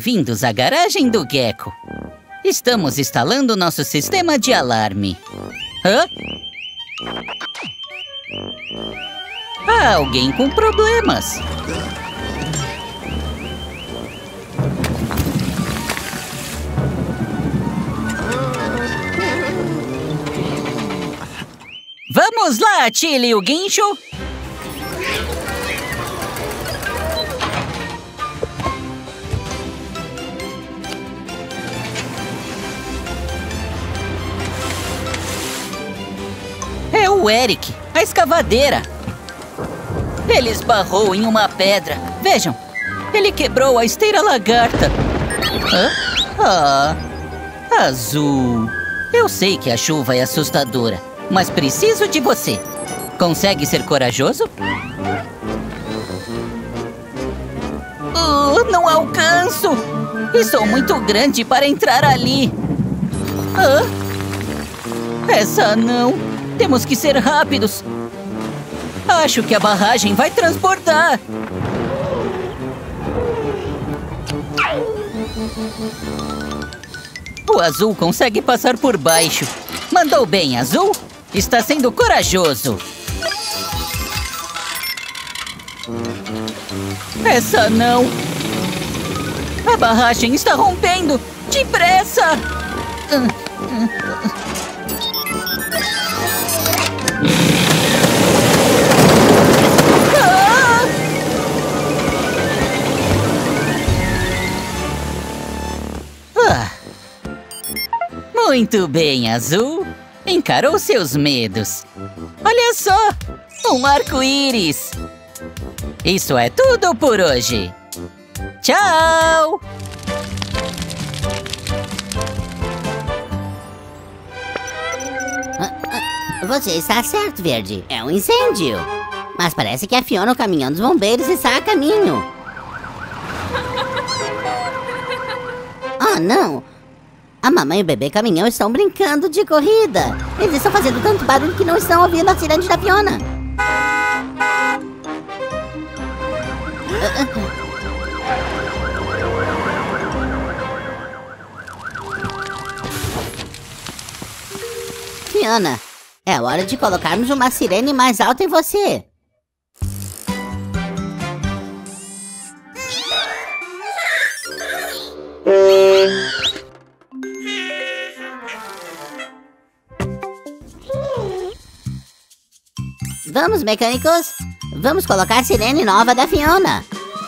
Bem-vindos à garagem do Gecko. Estamos instalando nosso sistema de alarme. Hã? Há alguém com problemas. Vamos lá, Chile e o Guincho! É o Eric, a escavadeira. Ele esbarrou em uma pedra. Vejam, ele quebrou a esteira lagarta. Hã? Azul. Eu sei que a chuva é assustadora, mas preciso de você. Consegue ser corajoso? Não alcanço! E sou muito grande para entrar ali. Essa não. Temos que ser rápidos. Acho que a barragem vai transbordar. O Azul consegue passar por baixo. Mandou bem, Azul. Está sendo corajoso. Essa não. A barragem está rompendo. Depressa! Muito bem, Azul. Encarou seus medos. Olha só, um arco-íris. Isso é tudo por hoje. Tchau! Você está certo, Verde. É um incêndio. Mas parece que a Fiona, o caminhão dos bombeiros, está a caminho. Oh, não! A mamãe e o bebê caminhão estão brincando de corrida. Eles estão fazendo tanto barulho que não estão ouvindo a sirene da Fiona. Fiona, é hora de colocarmos uma sirene mais alta em você. Vamos, mecânicos. Vamos colocar a sirene nova da Fiona.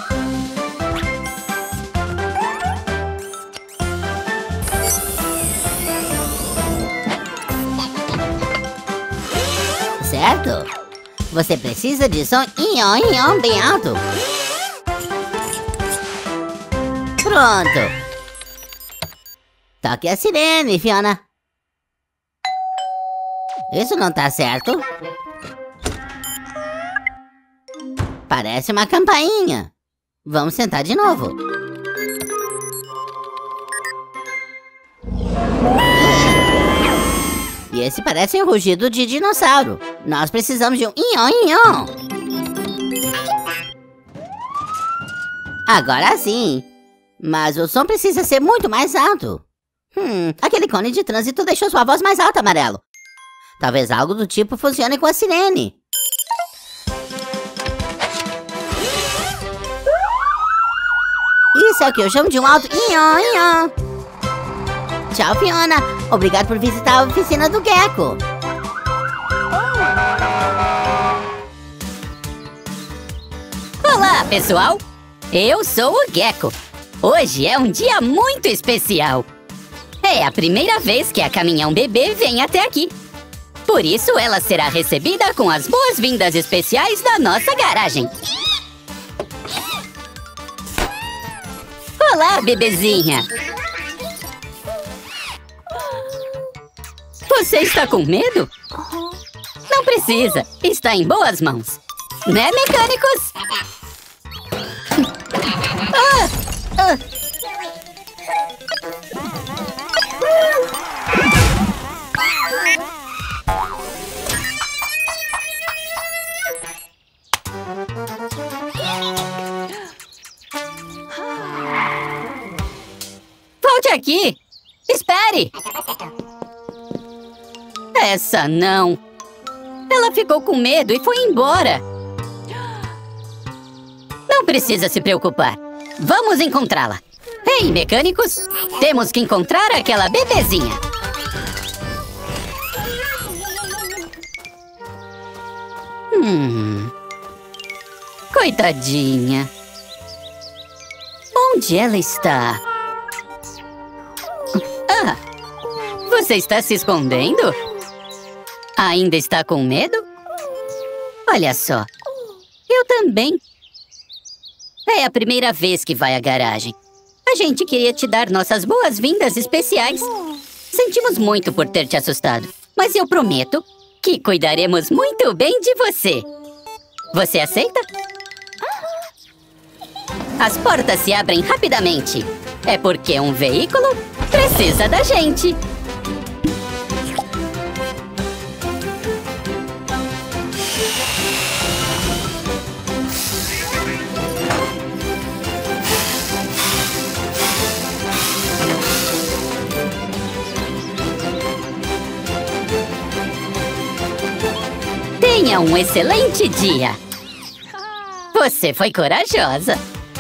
Certo? Você precisa de som ion bem alto. Pronto. Toque a sirene, Fiona. Isso não tá certo. Parece uma campainha. Vamos sentar de novo. E esse parece um rugido de dinossauro. Nós precisamos de um ion. Agora sim. Mas o som precisa ser muito mais alto. Aquele cone de trânsito deixou sua voz mais alta, Amarelo. Talvez algo do tipo funcione com a sirene. Isso é o que eu chamo de um alto ion. Tchau, Fiona. Obrigado por visitar a oficina do Gecko. Olá, pessoal. Eu sou o Gecko. Hoje é um dia muito especial. É a primeira vez que a caminhão bebê vem até aqui. Por isso, ela será recebida com as boas-vindas especiais da nossa garagem. Olá, bebezinha. Você está com medo? Não precisa. Está em boas mãos. Né, mecânicos? Espere! Essa não. Ela ficou com medo e foi embora. Não precisa se preocupar. Vamos encontrá-la. Ei, mecânicos, temos que encontrar aquela bebezinha. Coitadinha. Onde ela está? Ah, você está se escondendo? Ainda está com medo? Olha só, eu também. É a primeira vez que vai à garagem. A gente queria te dar nossas boas-vindas especiais. Sentimos muito por ter te assustado, mas eu prometo que cuidaremos muito bem de você. Você aceita? As portas se abrem rapidamente. É porque um veículo precisa da gente. Tenha um excelente dia. Você foi corajosa.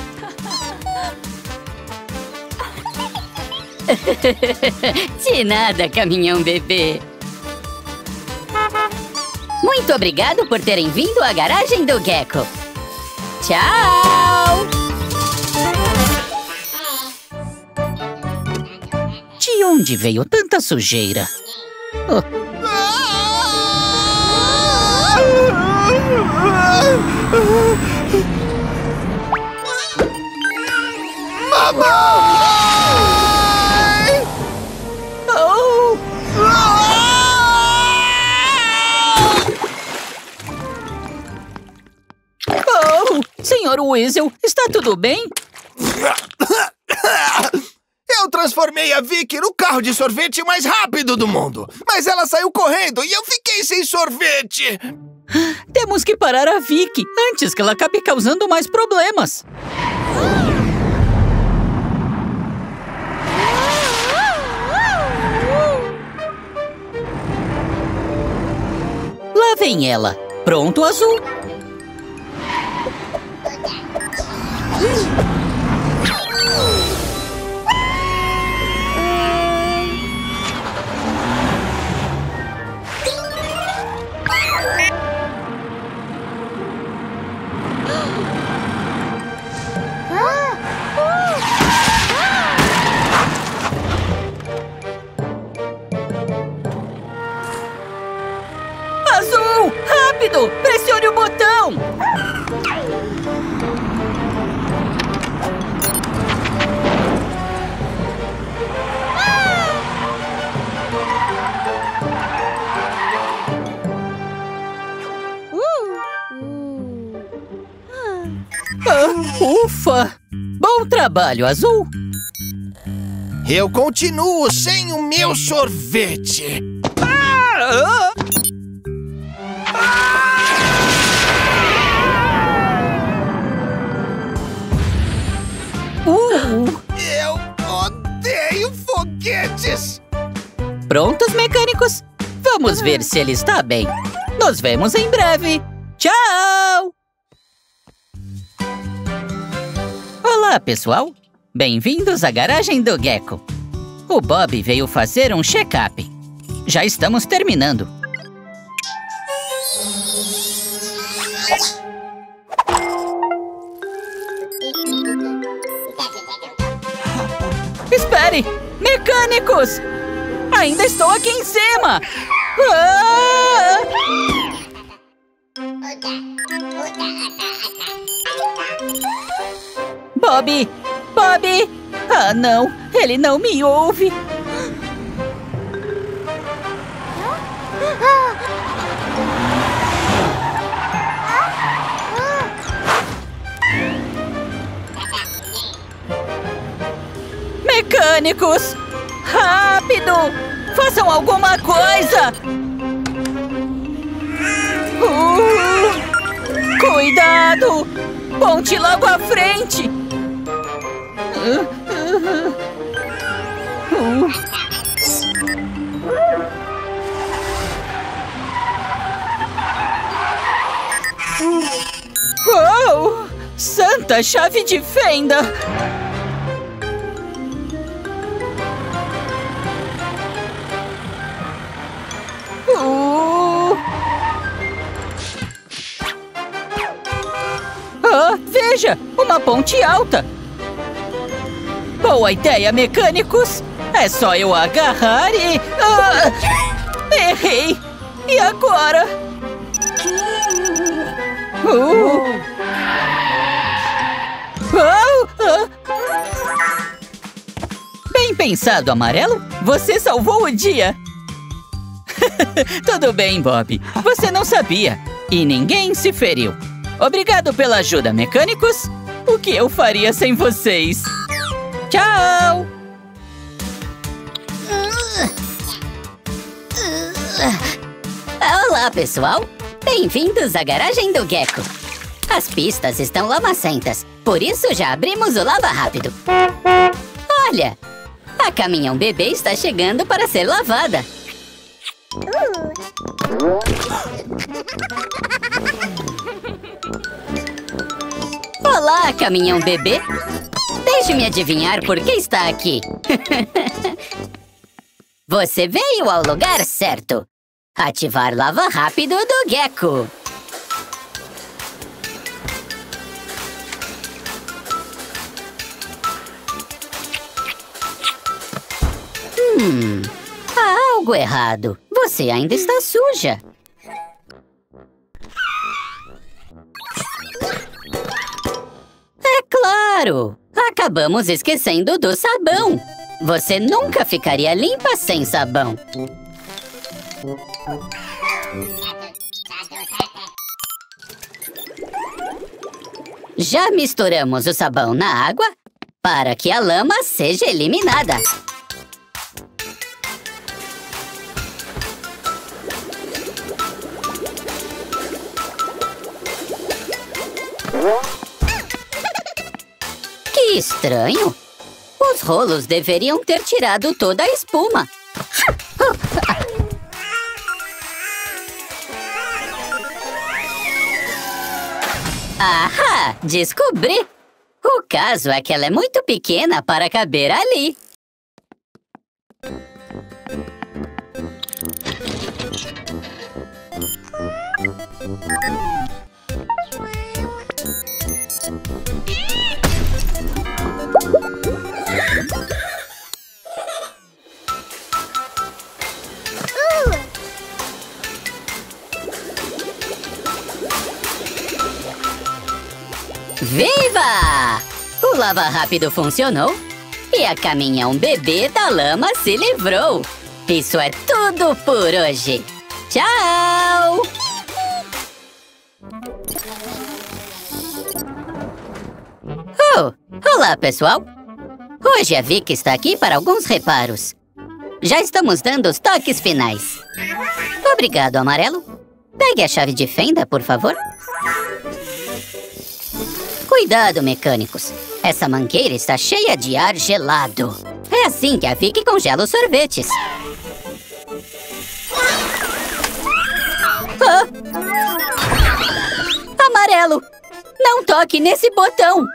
De nada, caminhão bebê. Muito obrigado por terem vindo à garagem do Gecko. Tchau! De onde veio tanta sujeira? Oh. Mamãe! Oh! Oh! Senhor Weasel, está tudo bem? Eu transformei a Vicky no carro de sorvete mais rápido do mundo. Mas ela saiu correndo e eu fiquei sem sorvete. Temos que parar a Vicky antes que ela acabe causando mais problemas. Lá vem ela. Pronto, Azul? Azul! Rápido! Pressione o botão! Ufa! Bom trabalho, Azul! Eu continuo sem o meu sorvete. Eu odeio foguetes! Prontos, mecânicos? Vamos ver se ele está bem. Nos vemos em breve. Tchau! Olá, pessoal! Bem-vindos à garagem do Gecko. O Bob veio fazer um check-up. Já estamos terminando. Espere! Mecânicos! Ainda estou aqui em cima! Ah! Bob! Bob! Ah, não! Ele não me ouve! Mecânicos! Rápido! Façam alguma coisa! Cuidado! Ponte logo à frente! maldita chave de fenda! Veja! Uma ponte alta! Boa ideia, mecânicos! É só eu agarrar e... errei! E agora? Bem pensado, Amarelo! Você salvou o dia! Tudo bem, Bob. Você não sabia. E ninguém se feriu. Obrigado pela ajuda, mecânicos. O que eu faria sem vocês? Tchau! Olá, pessoal! Bem-vindos à garagem do Gecko. As pistas estão lamacentas, por isso já abrimos o lava rápido. Olha! A caminhão bebê está chegando para ser lavada. Olá, caminhão bebê! Deixe-me adivinhar por que está aqui. Você veio ao lugar certo. Ativar lava rápido do Gecko. Há algo errado. Você ainda está suja. É claro! Acabamos esquecendo do sabão. Você nunca ficaria limpa sem sabão. Já misturamos o sabão na água para que a lama seja eliminada. Que estranho! Os rolos deveriam ter tirado toda a espuma. Ahá! Descobri! O caso é que ela é muito pequena para caber ali. Viva! O lava rápido funcionou e a caminhão bebê da lama se livrou. Isso é tudo por hoje. Tchau! Olá, pessoal! Hoje a Vicky está aqui para alguns reparos. Já estamos dando os toques finais. Obrigado, Amarelo. Pegue a chave de fenda, por favor. Cuidado, mecânicos. Essa mangueira está cheia de ar gelado. É assim que a Vicky congela os sorvetes. Amarelo! Não toque nesse botão!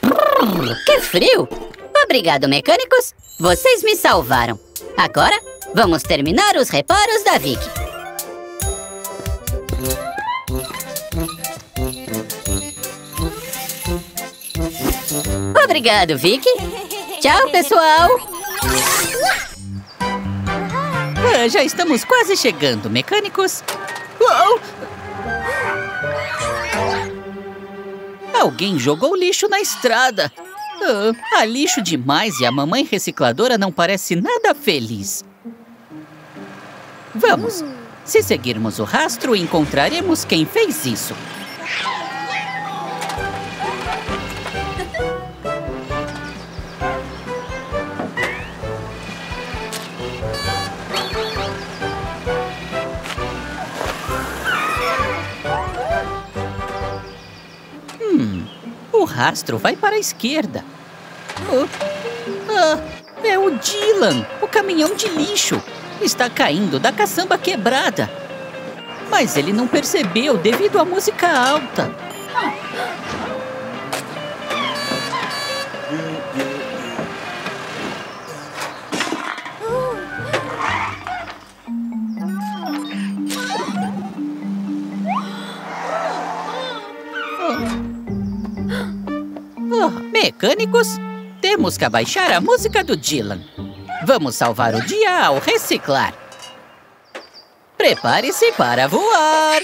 Que frio! Obrigado, mecânicos! Vocês me salvaram. Agora, Vamos terminar os reparos da Vicky. Obrigado, Vicky. Tchau, pessoal. Já estamos quase chegando, mecânicos. Uau! Alguém jogou lixo na estrada. Há lixo demais e a mamãe recicladora não parece nada feliz. Vamos. Se seguirmos o rastro, encontraremos quem fez isso. O rastro vai para a esquerda. É o Dylan, o caminhão de lixo. Está caindo da caçamba quebrada. Mas ele não percebeu devido à música alta. Mecânicos, temos que abaixar a música do Dylan. Vamos salvar o dia ao reciclar. Prepare-se para voar.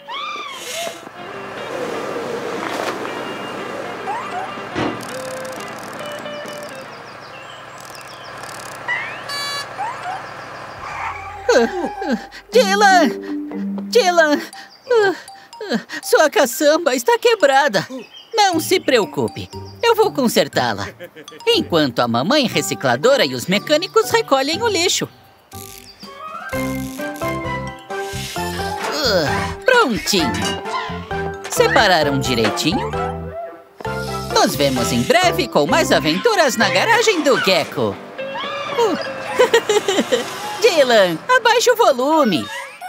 Dylan! Dylan! Sua caçamba está quebrada. Não se preocupe, eu vou consertá-la. Enquanto a mamãe recicladora e os mecânicos recolhem o lixo. Prontinho. Separaram direitinho? Nos vemos em breve com mais aventuras na garagem do Gecko. Dylan, abaixe o volume.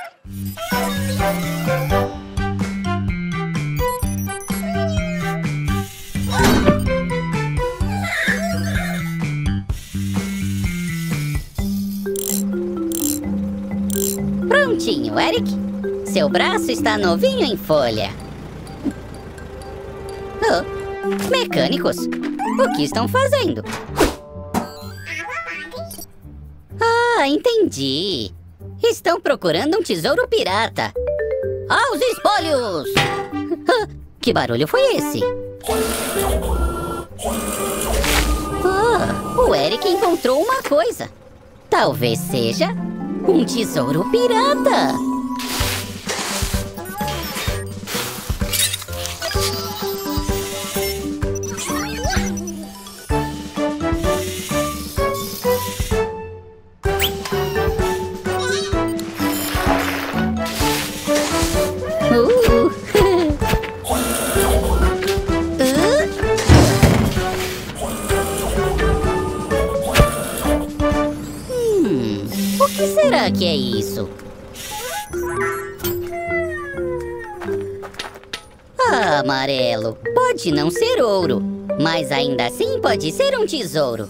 Prontinho, Eric. Seu braço está novinho em folha. Mecânicos, o que estão fazendo? Entendi. Estão procurando um tesouro pirata. Aos espólios! Que barulho foi esse? O Eric encontrou uma coisa. Talvez seja um tesouro pirata. O que será que é isso? Amarelo. Pode não ser ouro, mas ainda assim pode ser um tesouro.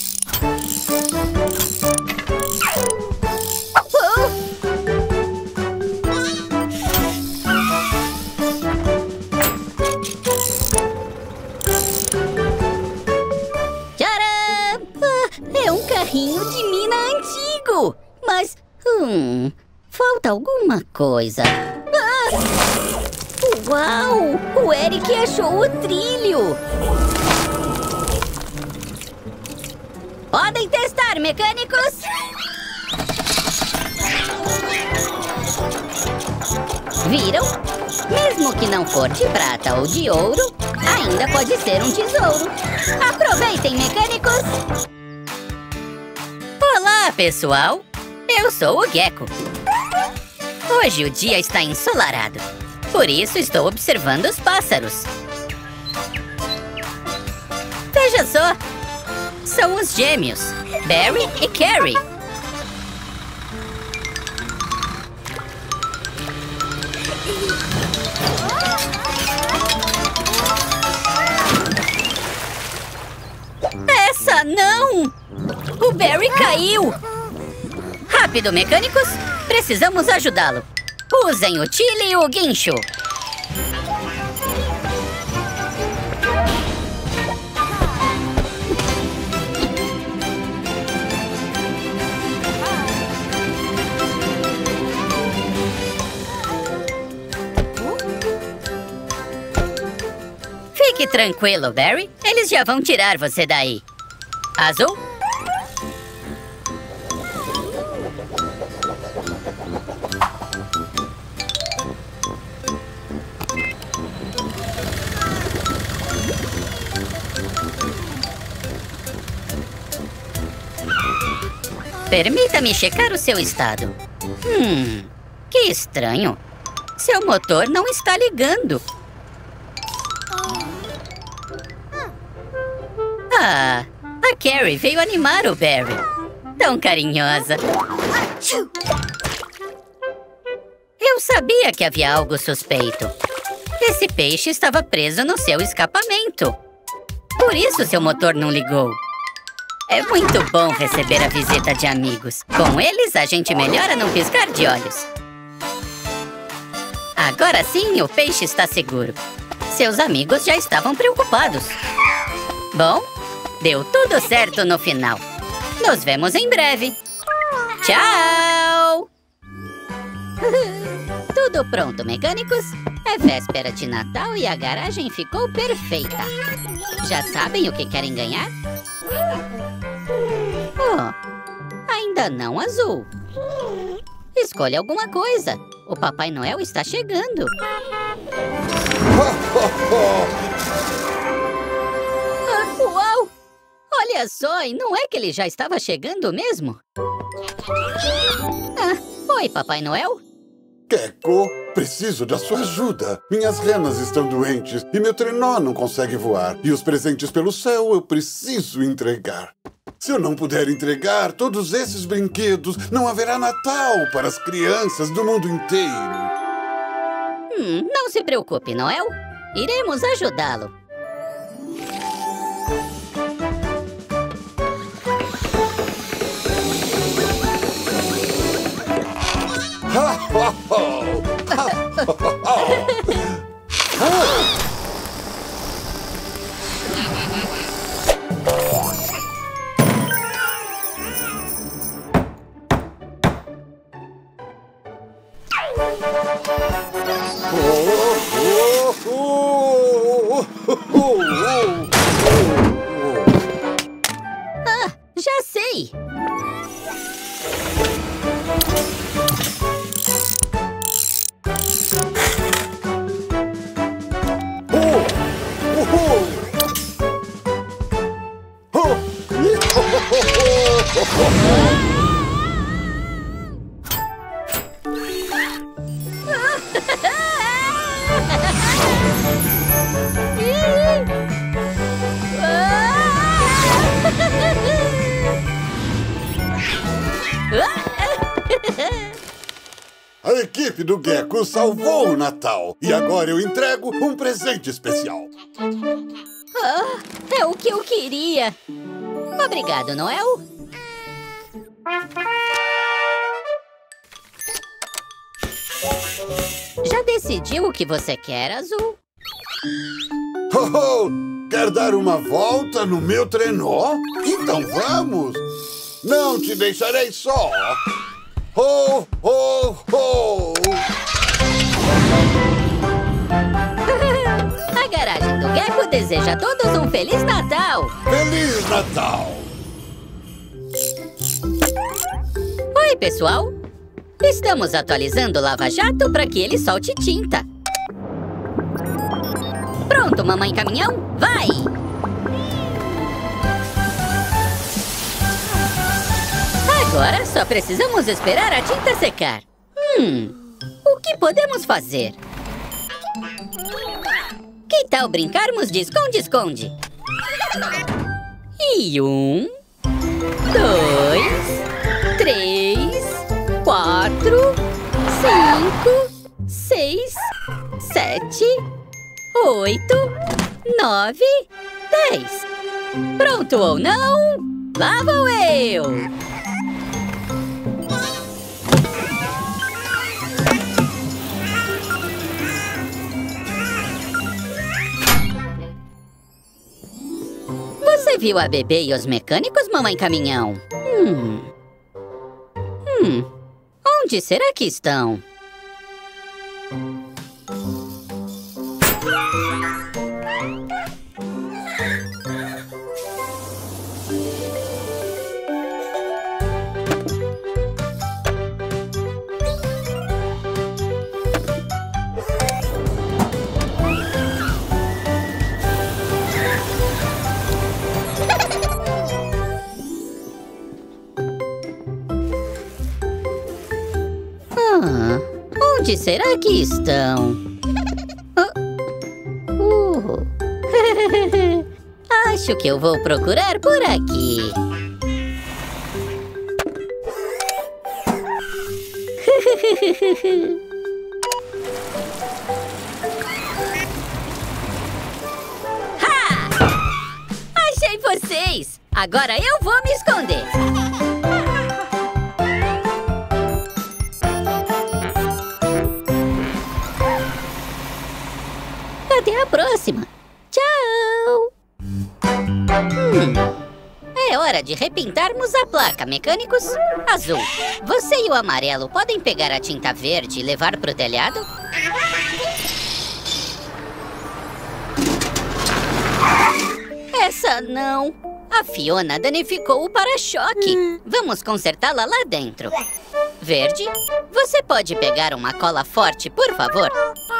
Tcharam! É um carrinho de mina antigo. Mas, falta alguma coisa. Uau! O Eric achou o trilho! Podem testar, mecânicos! Viram? Mesmo que não for de prata ou de ouro, ainda pode ser um tesouro. Aproveitem, mecânicos! Olá, pessoal! Eu sou o Gecko. Hoje o dia está ensolarado. Por isso estou observando os pássaros. Veja só! São os gêmeos, Barry e Carrie. Essa não! O Barry caiu! Rápido, mecânicos! Precisamos ajudá-lo. Usem o Chile e o guincho. Fique tranquilo, Barry. Eles já vão tirar você daí. Azul? Permita-me checar o seu estado. Que estranho. Seu motor não está ligando. Ah, a Carrie veio animar o Barry. Tão carinhosa. Eu sabia que havia algo suspeito. Esse peixe estava preso no seu escapamento. Por isso seu motor não ligou. É muito bom receber a visita de amigos. Com eles, a gente melhora num piscar de olhos. Agora sim, o peixe está seguro. Seus amigos já estavam preocupados. Bom, deu tudo certo no final. Nos vemos em breve. Tchau! Tudo pronto, mecânicos? É véspera de Natal e a garagem ficou perfeita. Já sabem o que querem ganhar? Oh, ainda não, Azul. Escolha alguma coisa. O Papai Noel está chegando. Uau! Olha só, e não é que ele já estava chegando mesmo? Oi, Papai Noel? Gecko, preciso da sua ajuda. Minhas renas estão doentes e meu trenó não consegue voar. E os presentes pelo céu eu preciso entregar. Se eu não puder entregar todos esses brinquedos, não haverá Natal para as crianças do mundo inteiro. Não se preocupe, Noel. Iremos ajudá-lo. Já sei. A equipe do Gecko salvou o Natal. E agora eu entrego um presente especial. É o que eu queria. Obrigado, Noel. Já decidiu o que você quer, Azul? Quer dar uma volta no meu trenó? Então vamos! Não te deixarei só! Ho, ho, ho! A garagem do Gecko deseja a todos um Feliz Natal! Feliz Natal! Oi, pessoal! Estamos atualizando o Lava Jato para que ele solte tinta. Pronto, mamãe caminhão? Vai! Agora só precisamos esperar a tinta secar. O que podemos fazer? Que tal brincarmos de esconde-esconde? E 1, 2, 3, 4, 5, 6, 7, 8, 9, 10. Pronto ou não? Lá vou eu! Você viu a bebê e os mecânicos, mamãe caminhão? Onde será que estão? Onde será que estão? Acho que eu vou procurar por aqui. Ha! Achei vocês! Agora eu vou me esconder. Até a próxima. Tchau! É hora de repintarmos a placa, mecânicos. Azul, você e o amarelo podem pegar a tinta verde e levar pro telhado? Essa não. A Fiona danificou o para-choque. Vamos consertá-la lá dentro. Verde, você pode pegar uma cola forte, por favor?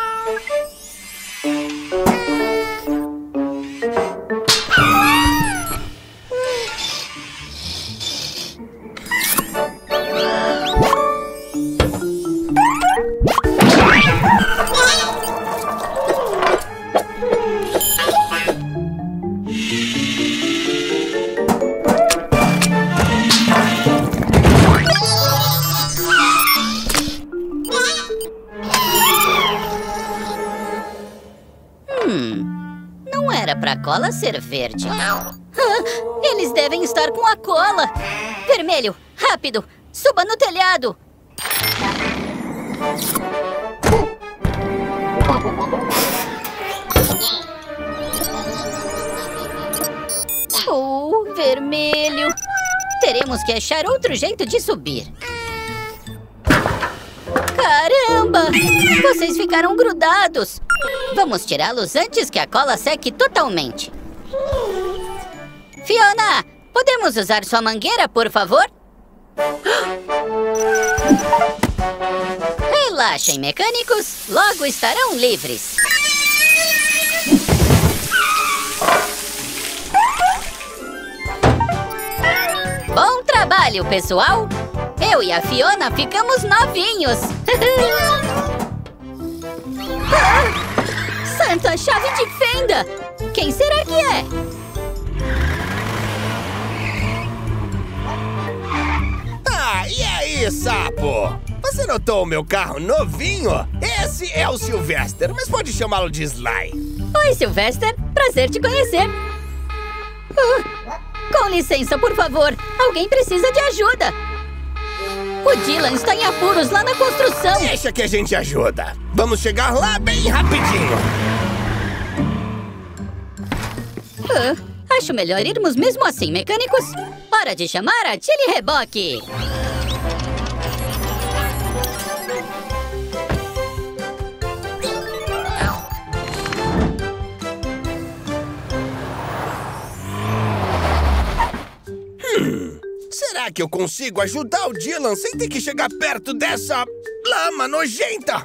Não era pra cola ser verde. Eles devem estar com a cola. Vermelho, rápido, suba no telhado. Vermelho. Teremos que achar outro jeito de subir. Caramba! Vocês ficaram grudados. Vamos tirá-los antes que a cola seque totalmente. Fiona, podemos usar sua mangueira, por favor? Relaxem, mecânicos. Logo estarão livres. Bom trabalho, pessoal! Eu e a Fiona ficamos novinhos! Santa chave de fenda! Quem será que é? E aí, sapo? Você notou o meu carro novinho? Esse é o Sylvester, mas pode chamá-lo de Sly. Oi, Sylvester. Prazer te conhecer. Com licença, por favor. Alguém precisa de ajuda. O Dylan está em apuros lá na construção. Deixa que a gente ajuda. Vamos chegar lá bem rapidinho. Acho melhor irmos mesmo assim, mecânicos. Hora de chamar a Tilly Reboque. Será que eu consigo ajudar o Dylan sem ter que chegar perto dessa lama nojenta?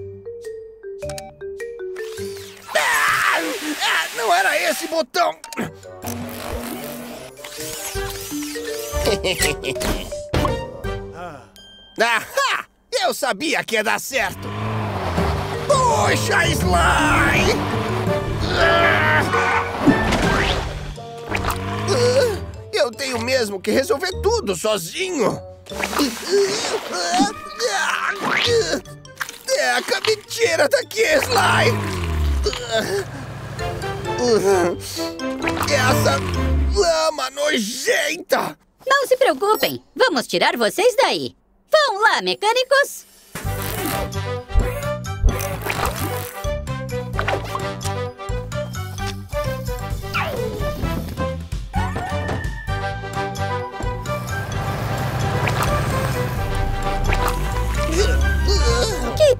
Não era esse botão! Ahá! Eu sabia que ia dar certo! Puxa, Sly! Eu tenho mesmo que resolver tudo sozinho! Me tira daqui, Sly! Essa lama nojenta! Não se preocupem, vamos tirar vocês daí. Vão lá, mecânicos!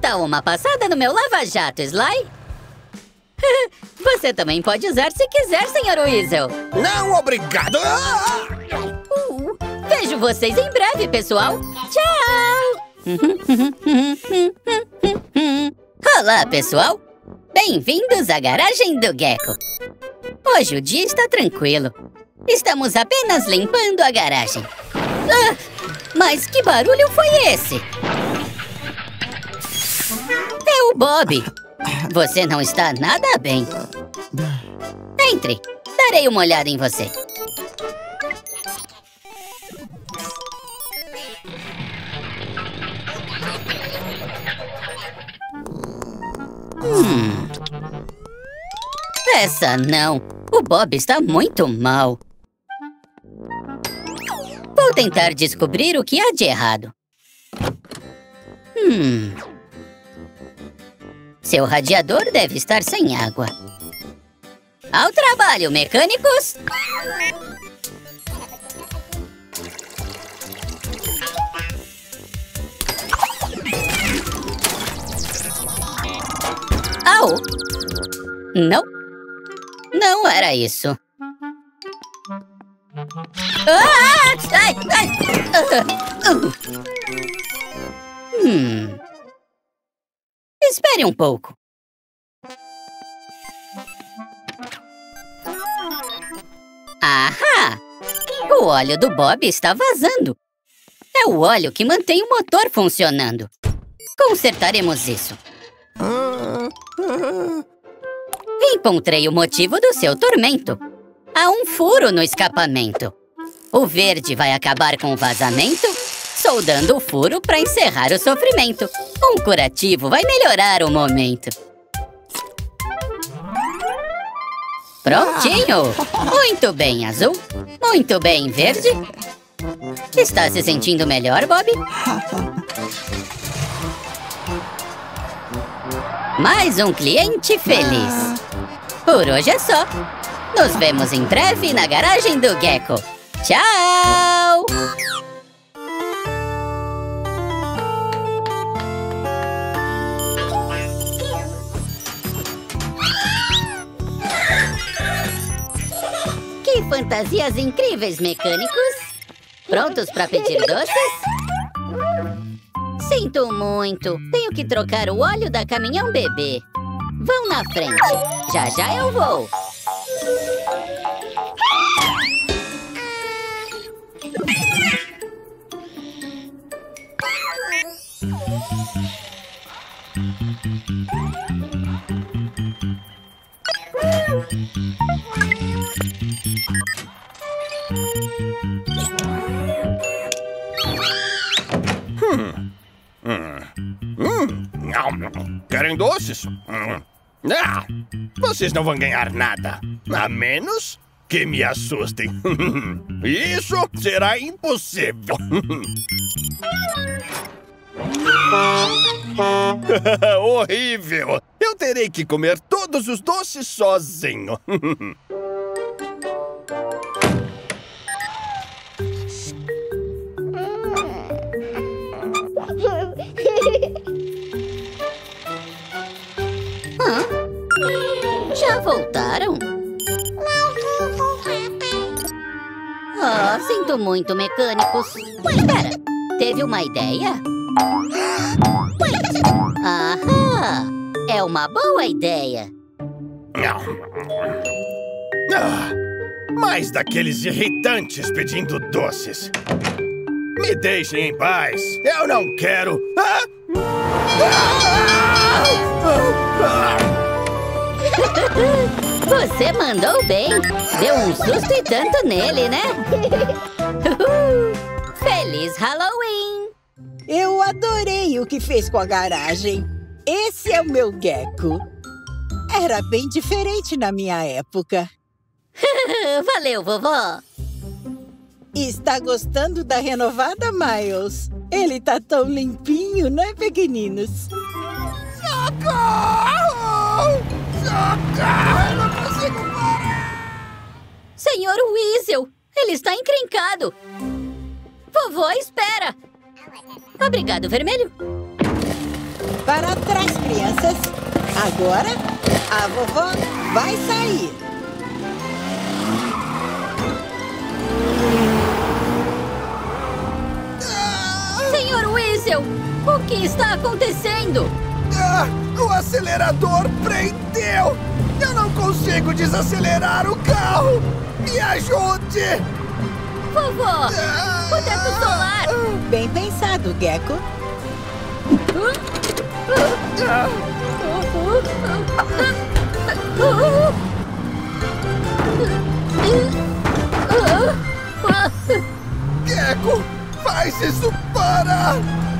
Dá uma passada no meu lava-jato, Sly. Você também pode usar se quiser, Sr. Weasel. Não, obrigado! Vejo vocês em breve, pessoal. Tchau! Olá, pessoal. Bem-vindos à garagem do Gecko. Hoje o dia está tranquilo. Estamos apenas limpando a garagem. Ah, mas que barulho foi esse? É o Bob. Você não está nada bem. Entre. Darei uma olhada em você. Essa não. O Bob está muito mal. Vou tentar descobrir o que há de errado. Seu radiador deve estar sem água. Ao trabalho, mecânicos! Au! Não. Não era isso. Ai, ai. Espere um pouco. Ahá! O óleo do Bob está vazando. É o óleo que mantém o motor funcionando. Consertaremos isso. Encontrei o motivo do seu tormento. Há um furo no escapamento. O verde vai acabar com o vazamento, soldando o furo para encerrar o sofrimento. Um curativo vai melhorar o momento. Prontinho! Muito bem, azul. Muito bem, verde. Está se sentindo melhor, Bob? Mais um cliente feliz. Por hoje é só. Nos vemos em breve na garagem do Gecko. Tchau! Que fantasias incríveis, mecânicos! Prontos para pedir doces? Sinto muito. Tenho que trocar o óleo da caminhão bebê. Vão na frente. Já já eu vou. Querem doces? Vocês não vão ganhar nada. A menos que me assustem. Isso será impossível. Horrível! Eu terei que comer todos os doces sozinho. Já voltaram? Sinto muito, mecânicos. Espera, teve uma ideia? Ahá! É uma boa ideia. Mais daqueles irritantes pedindo doces. Me deixem em paz. Eu não quero. Você mandou bem. Deu um susto e tanto nele, né? Feliz Halloween! Eu adorei o que fez com a garagem. Esse é o meu Gecko. Era bem diferente na minha época. Valeu, vovó! Está gostando da renovada, Miles? Ele tá tão limpinho, né, pequeninos? Socorro! Socorro! Eu não consigo parar! Senhor Weasel, ele está encrencado. Vovó, espera! Obrigado, Vermelho. Para trás, crianças. Agora, a vovó vai sair. Senhor Weasel, o que está acontecendo? O acelerador prendeu! Eu não consigo desacelerar o carro! Me ajude! Vovó, o teto solar! Bem pensado, Gecko. Gecko, faz isso parar!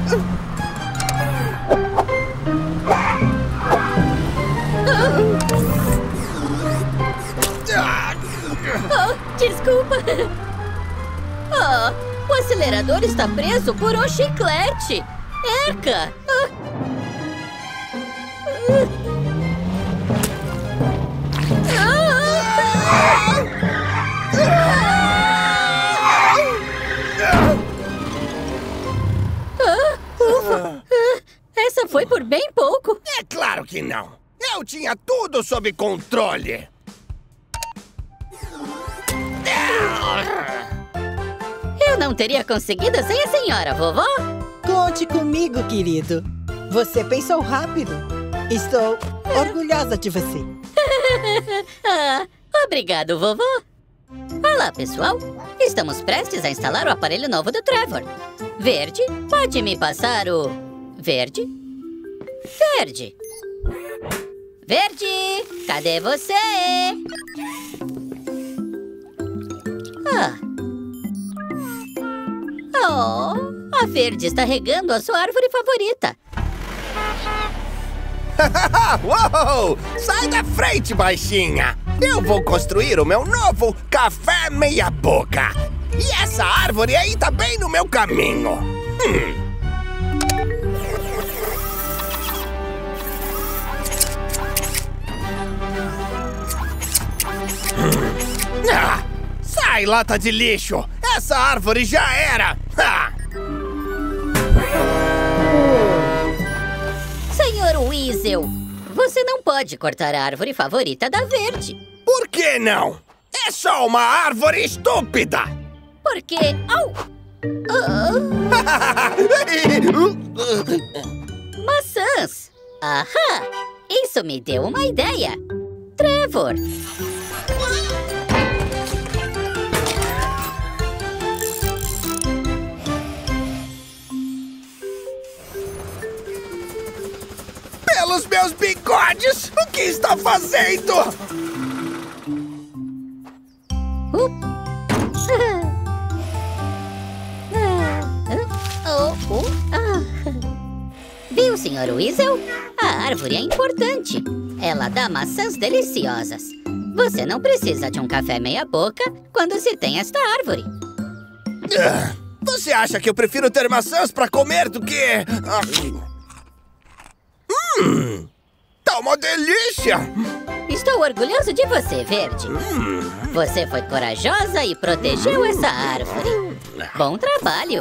Desculpa. O acelerador está preso por um chiclete. Eca! Essa foi por bem pouco. É claro que não! Eu tinha tudo sob controle! Eu não teria conseguido sem a senhora, vovó. Conte comigo, querido. Você pensou rápido. Estou orgulhosa de você. Obrigado, vovó. Olá, pessoal. Estamos prestes a instalar o aparelho novo do Trevor. Verde, pode me passar o... Verde? Verde. Verde, cadê você? A Verde está regando a sua árvore favorita. Uou! Sai da frente, baixinha! Eu vou construir o meu novo café meia-boca! E essa árvore aí tá bem no meu caminho! Sai, lata de lixo! Essa árvore já era! Senhor Weasel, você não pode cortar a árvore favorita da Verde. Por que não? É só uma árvore estúpida! Porque... Maçãs! Ahá! Isso me deu uma ideia! Trevor! Pelos meus bigodes! O que está fazendo? Viu, Sr. Weasel? A árvore é importante. Ela dá maçãs deliciosas. Você não precisa de um café meia-boca quando se tem esta árvore. Você acha que eu prefiro ter maçãs para comer do que... Tá uma delícia! Estou orgulhoso de você, Verde. Você foi corajosa e protegeu essa árvore. Bom trabalho!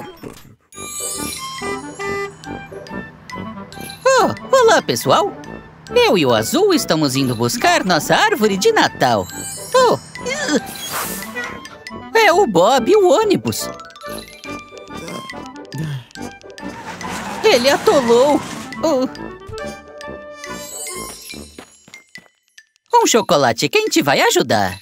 Olá, pessoal! Eu e o Azul estamos indo buscar nossa árvore de Natal. É o Bob, o ônibus. Ele atolou. Um chocolate quente vai ajudar.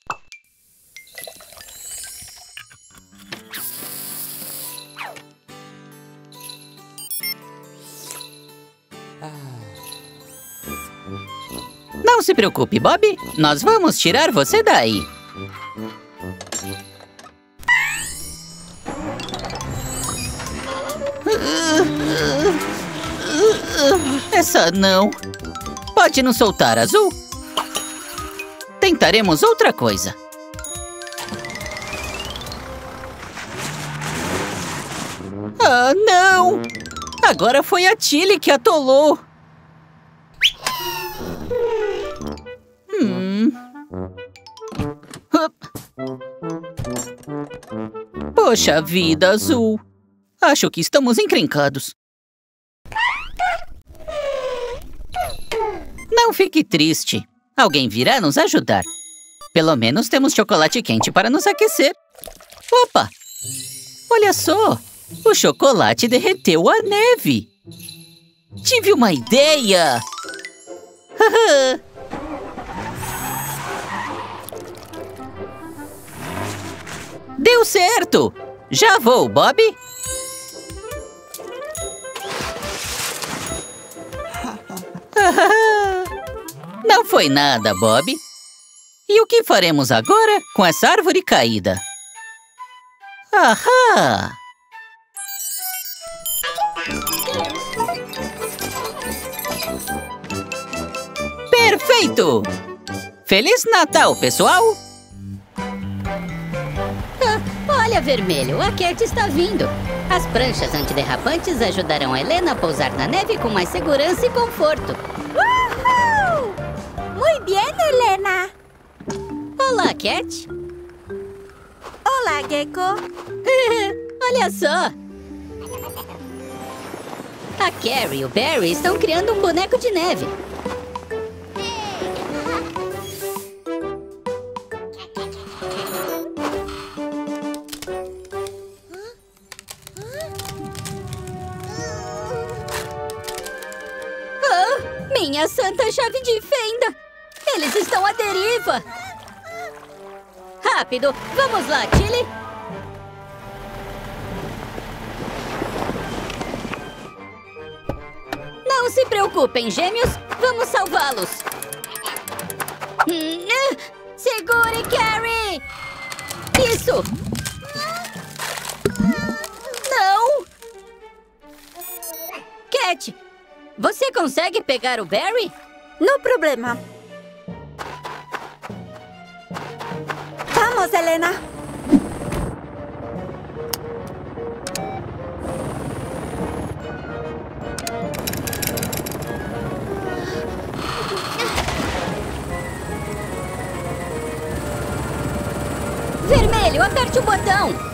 Não se preocupe, Bob. Nós vamos tirar você daí. Essa não. Pode nos soltar, Azul? Tentaremos outra coisa. Ah, não! Agora foi a Tilly que atolou. Poxa vida, Azul. Acho que estamos encrencados. Não fique triste. Alguém virá nos ajudar. Pelo menos temos chocolate quente para nos aquecer. Opa! Olha só! O chocolate derreteu a neve. Tive uma ideia! Deu certo! Já vou, Bob! Não foi nada, Bob. E o que faremos agora com essa árvore caída? Ahá! Perfeito! Feliz Natal, pessoal! Olha, Vermelho, a Cat está vindo. As pranchas antiderrapantes ajudarão a Helena a pousar na neve com mais segurança e conforto. Uhul! Muy bien, Helena! Olá, Cat. Olá, Gecko. Olha só. A Carrie e o Barry estão criando um boneco de neve. Minha santa chave de fenda! Eles estão à deriva! Rápido! Vamos lá, Tilly! Não se preocupem, gêmeos! Vamos salvá-los! Segure, Carrie! Isso! Não! Cat! Você consegue pegar o Barry? No problema. Vamos, Helena. Vermelho, aperte o botão.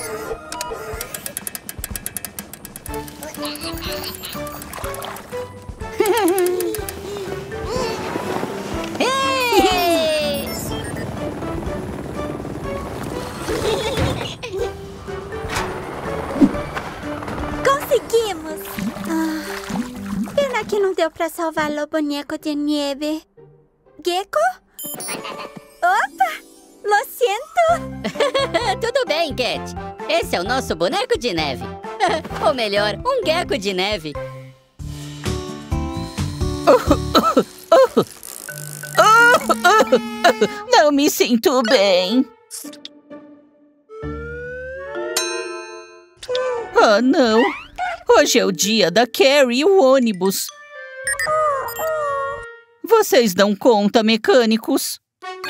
Conseguimos! Pena que não deu para salvar o boneco de neve. Gecko? Opa! Lo siento! Tudo bem, Cat. Esse é o nosso boneco de neve. Ou melhor, um gecko de neve. Não me sinto bem. Ah, não. Hoje é o dia da Carrie e o ônibus. Vocês dão conta, mecânicos?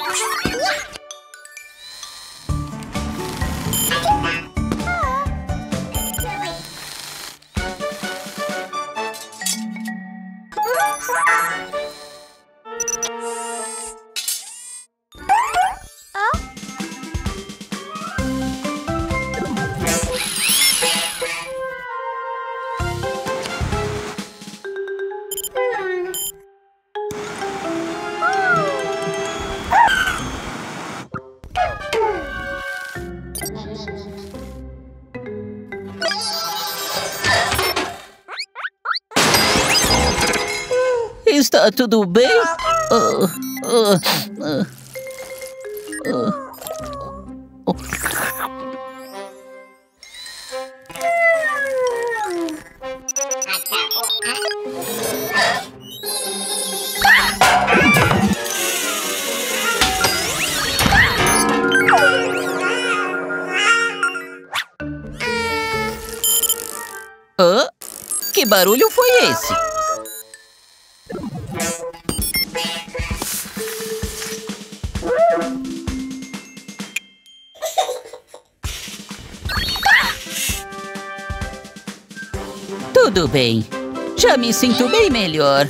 Está tudo bem? Que barulho foi esse? Tudo bem. Já me sinto bem melhor.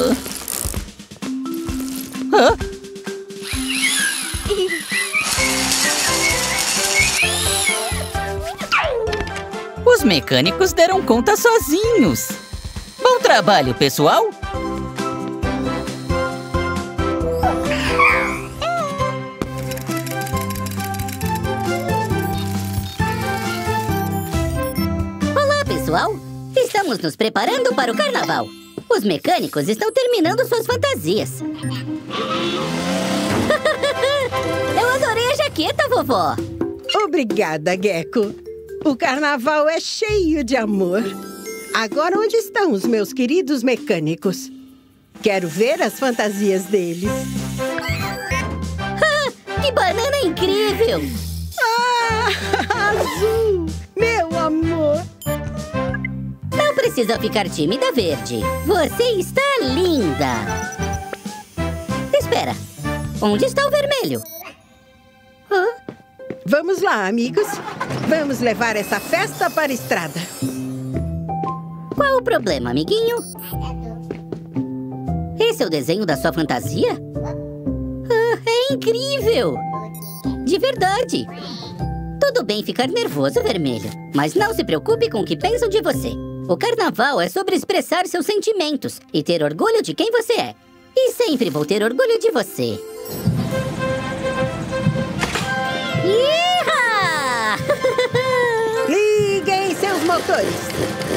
Os mecânicos deram conta sozinhos. Bom trabalho, pessoal! pessoal? Estamos nos preparando para o carnaval. Os mecânicos estão terminando suas fantasias. Eu adorei a jaqueta, vovó. Obrigada, Gecko. O carnaval é cheio de amor. Agora, onde estão os meus queridos mecânicos? Quero ver as fantasias deles. Que banana incrível! Ah, Azul! Meu amor! Não precisa ficar tímida, Verde. Você está linda! Espera, onde está o vermelho? Vamos lá, amigos. Vamos levar essa festa para a estrada. Qual o problema, amiguinho? Esse é o desenho da sua fantasia? É incrível! De verdade! Tudo bem ficar nervoso, Vermelho, mas não se preocupe com o que pensam de você. O carnaval é sobre expressar seus sentimentos e ter orgulho de quem você é. E sempre vou ter orgulho de você. Iha! Liguem seus motores.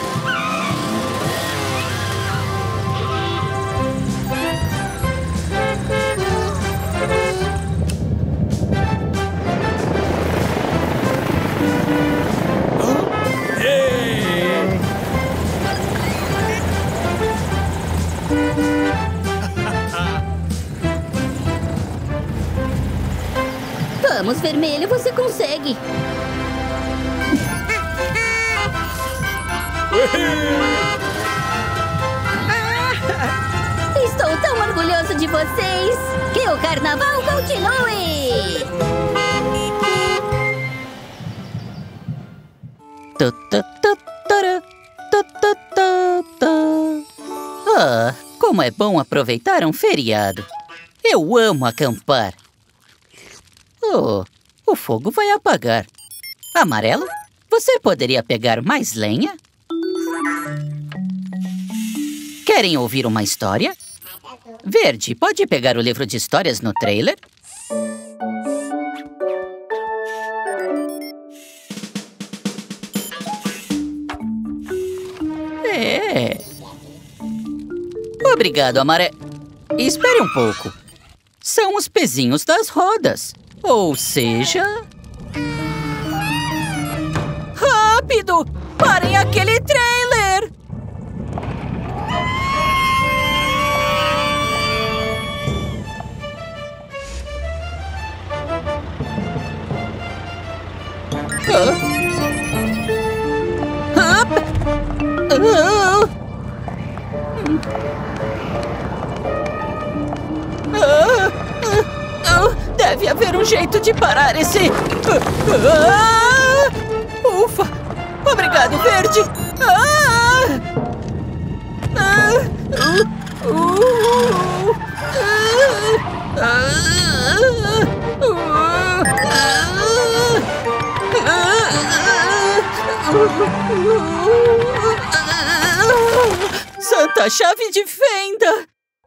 Vamos, Vermelho, você consegue! Estou tão orgulhoso de vocês! Que o carnaval continue! Ah, como é bom aproveitar um feriado! Eu amo acampar! Oh, o fogo vai apagar. Amarelo, você poderia pegar mais lenha? Querem ouvir uma história? Verde, pode pegar o livro de histórias no trailer? É. Obrigado, Amarelo. Espere um pouco. São os pezinhos das rodas. Ou seja... Rápido! Parem aquele trailer! Deve haver um jeito de parar esse... Ufa! Obrigado, Verde! Santa chave de fenda!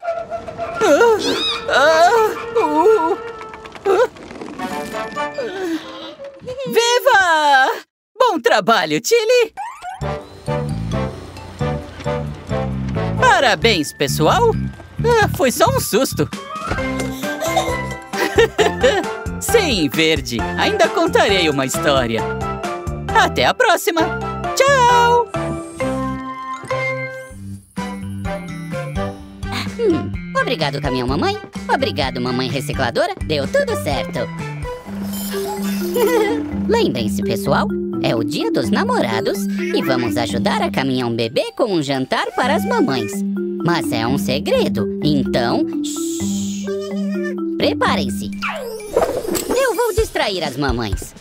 Viva! Bom trabalho, Tilly! Parabéns, pessoal! Foi só um susto! Sim, Verde! Ainda contarei uma história! Até a próxima! Tchau! Obrigado, caminhão mamãe. Obrigado, mamãe recicladora. Deu tudo certo. Lembrem-se, pessoal, é o dia dos namorados e vamos ajudar a caminhão bebê com um jantar para as mamães. Mas é um segredo, então... Preparem-se. Eu vou distrair as mamães.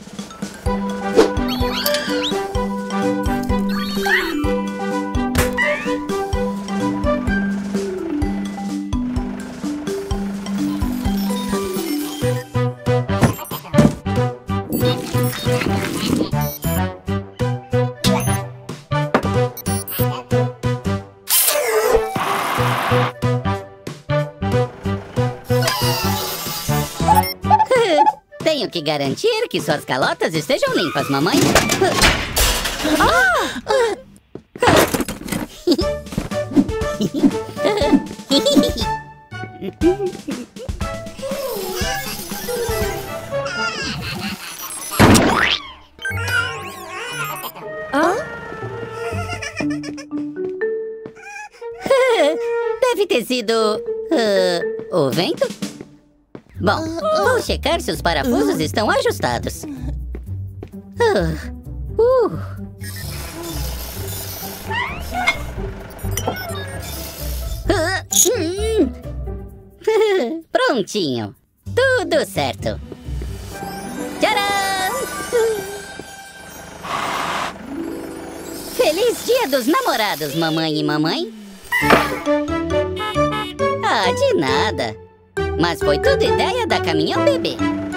Tenho que garantir que suas calotas estejam limpas, mamãe. Deve ter sido... o vento? Bom, vou checar se os parafusos estão ajustados. Prontinho. Tudo certo. Tcharam! Feliz Dia dos Namorados, mamãe e mamãe. Ah, de nada. Mas foi tudo ideia da Caminhão Bebê.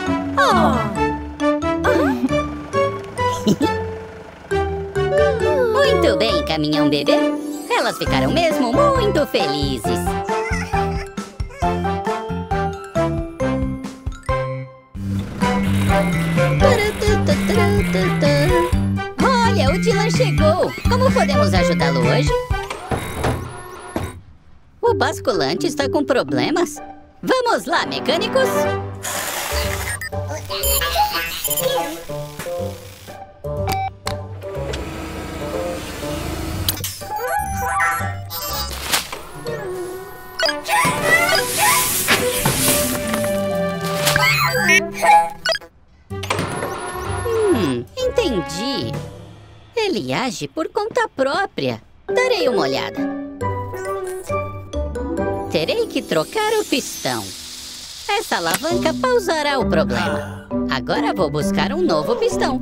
Muito bem, Caminhão Bebê. Elas ficaram mesmo muito felizes. Olha, o Dylan chegou. Como podemos ajudá-lo hoje? O basculante está com problemas. Vamos lá, mecânicos! Entendi. Ele age por conta própria. Darei uma olhada. Terei que trocar o pistão. Essa alavanca pausará o problema. Agora vou buscar um novo pistão.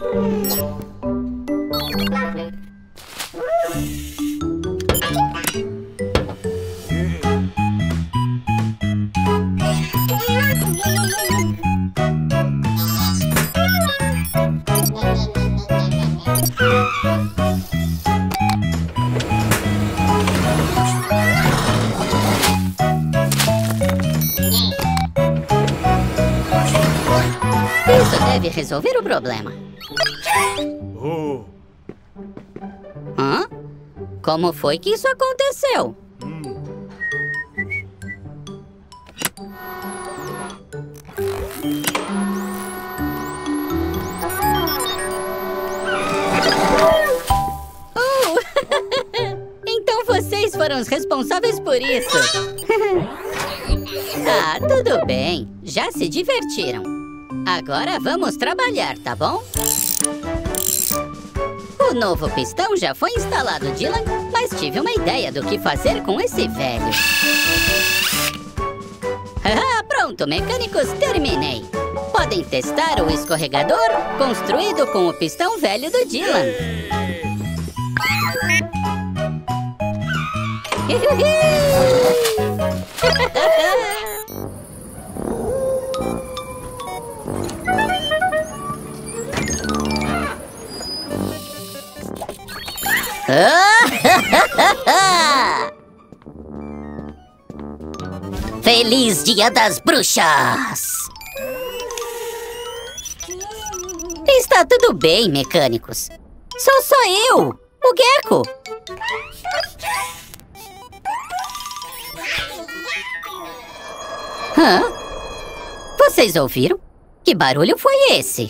Isso deve resolver o problema. Hã? Como foi que isso aconteceu? Então vocês foram os responsáveis por isso. Ah, tudo bem. Já se divertiram. Agora vamos trabalhar, tá bom? O novo pistão já foi instalado, Dylan, mas tive uma ideia do que fazer com esse velho. Ah, pronto, mecânicos, terminei. Podem testar o escorregador construído com o pistão velho do Dylan. Feliz Dia das Bruxas! Está tudo bem, mecânicos. Sou só eu, o Gecko. Hã? Vocês ouviram? Que barulho foi esse?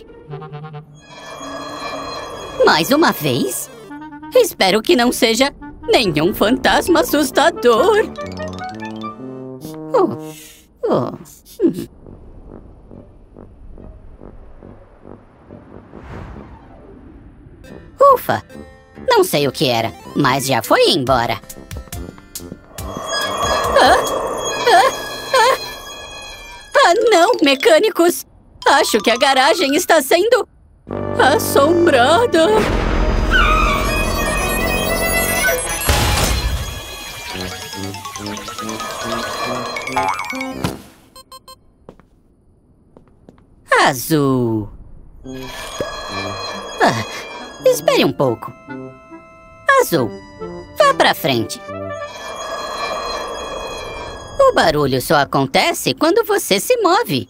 Mais uma vez? Espero que não seja nenhum fantasma assustador. Ufa! Não sei o que era, mas já foi embora. Não, mecânicos! Acho que a garagem está sendo assombrada. Azul. Espere um pouco. Azul, vá pra frente. O barulho só acontece quando você se move.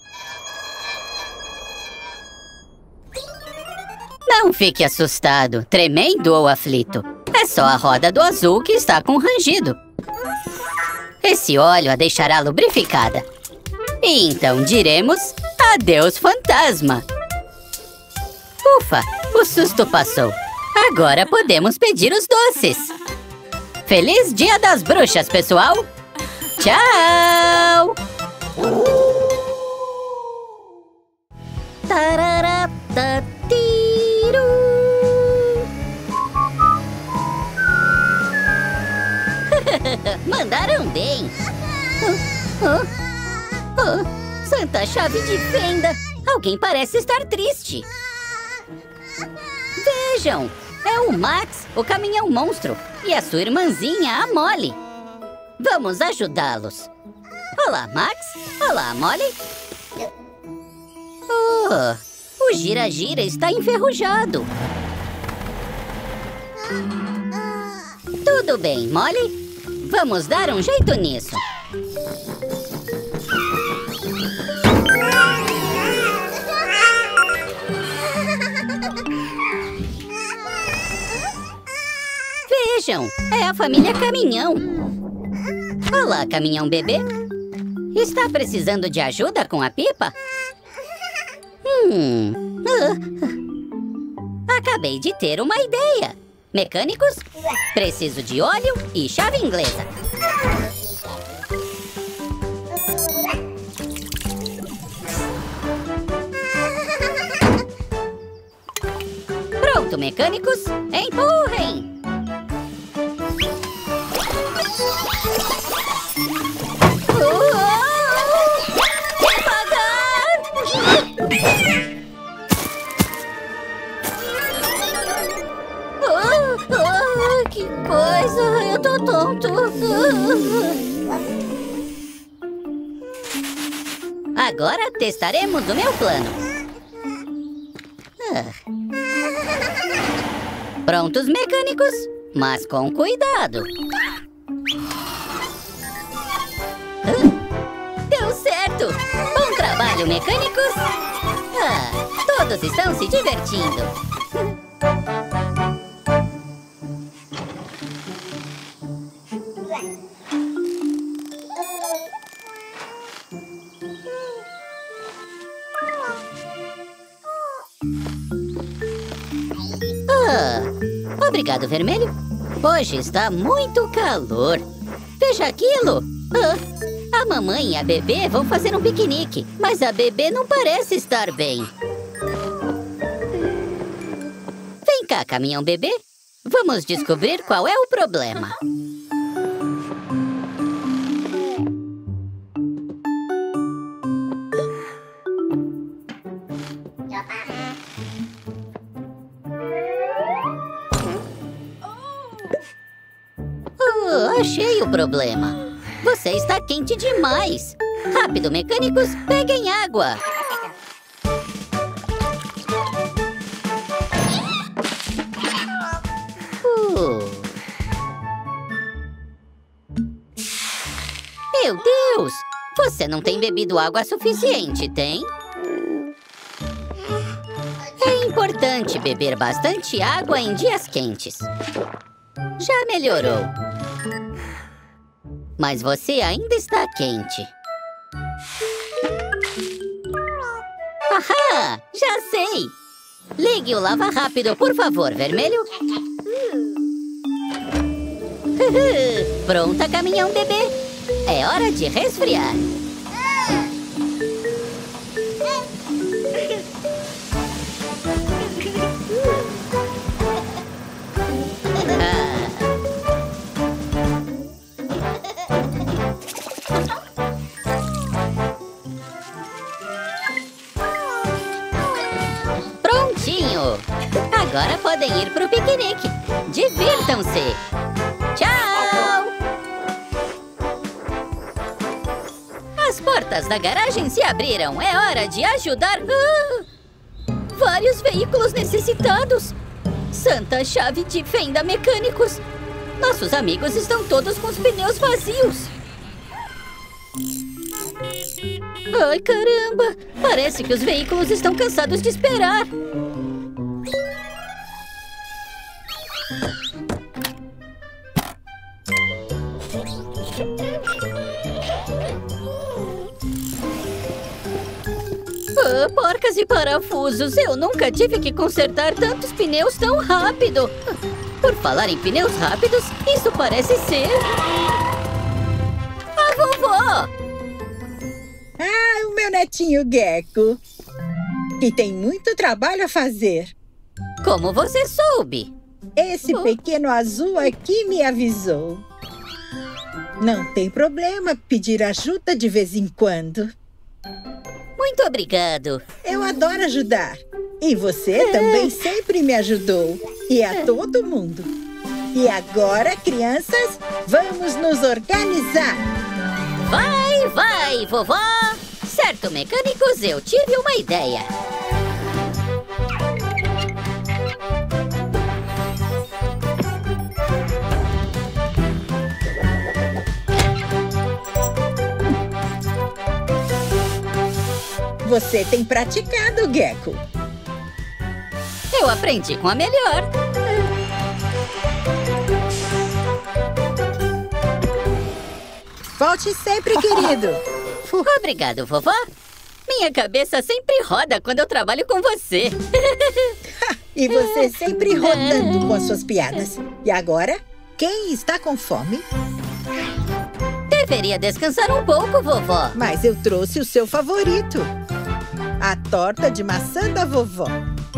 Não fique assustado, tremendo ou aflito. É só a roda do azul que está com rangido. Esse óleo a deixará lubrificada. E então diremos adeus, fantasma. Ufa, o susto passou. Agora podemos pedir os doces. Feliz Dia das Bruxas, pessoal! Tchau! Mandaram bem! Santa Chave de Fenda! Alguém parece estar triste. Vejam! É o Max, o caminhão monstro, e a sua irmãzinha, a Molly. Vamos ajudá-los. Olá, Max. Olá, Molly. Oh, o gira-gira está enferrujado. Tudo bem, Molly. Vamos dar um jeito nisso. Vejam, é a família Caminhão. Olá, Caminhão Bebê. Está precisando de ajuda com a pipa? Acabei de ter uma ideia. Mecânicos, preciso de óleo e chave inglesa. Pronto, mecânicos, empurrem! Que coisa! Eu tô tonto! Agora testaremos o meu plano. Prontos, mecânicos? Mas com cuidado! Deu certo! Bom trabalho, mecânicos! Todos estão se divertindo! Obrigado, Vermelho. Hoje está muito calor. Veja aquilo! A mamãe e a bebê vão fazer um piquenique, mas a bebê não parece estar bem. Vem cá, Caminhão Bebê. Vamos descobrir qual é o problema. Achei o problema. Você está quente demais. Rápido, mecânicos, peguem água. Meu Deus! Você não tem bebido água suficiente, tem? É importante beber bastante água em dias quentes. Já melhorou. Mas você ainda está quente. Ahá! Já sei! Ligue o lava-rápido, por favor, Vermelho. Pronta, Caminhão Bebê. É hora de resfriar. Agora podem ir pro piquenique. Divirtam-se. Tchau! As portas da garagem se abriram. É hora de ajudar. Vários veículos necessitados. Santa Chave de Fenda Mecânicos. Nossos amigos estão todos com os pneus vazios. Ai, caramba! Parece que os veículos estão cansados de esperar. porcas e parafusos. Eu nunca tive que consertar tantos pneus tão rápido. Por falar em pneus rápidos, isso parece ser... a vovó! Ah, o meu netinho Gecko, que tem muito trabalho a fazer. Como você soube? Esse pequeno azul aqui me avisou. Não tem problema pedir ajuda de vez em quando. Muito obrigado. Eu adoro ajudar. E você também sempre me ajudou. E a todo mundo. E agora, crianças, vamos nos organizar. Vai, vovó! Certo, mecânicos, eu tive uma ideia. Você tem praticado, Gecko. Eu aprendi com a melhor. Volte sempre, querido. Obrigado, vovó. Minha cabeça sempre roda quando eu trabalho com você. E você sempre rodando com as suas piadas. E agora, quem está com fome? Deveria descansar um pouco, vovó. Mas eu trouxe o seu favorito. A torta de maçã da vovó.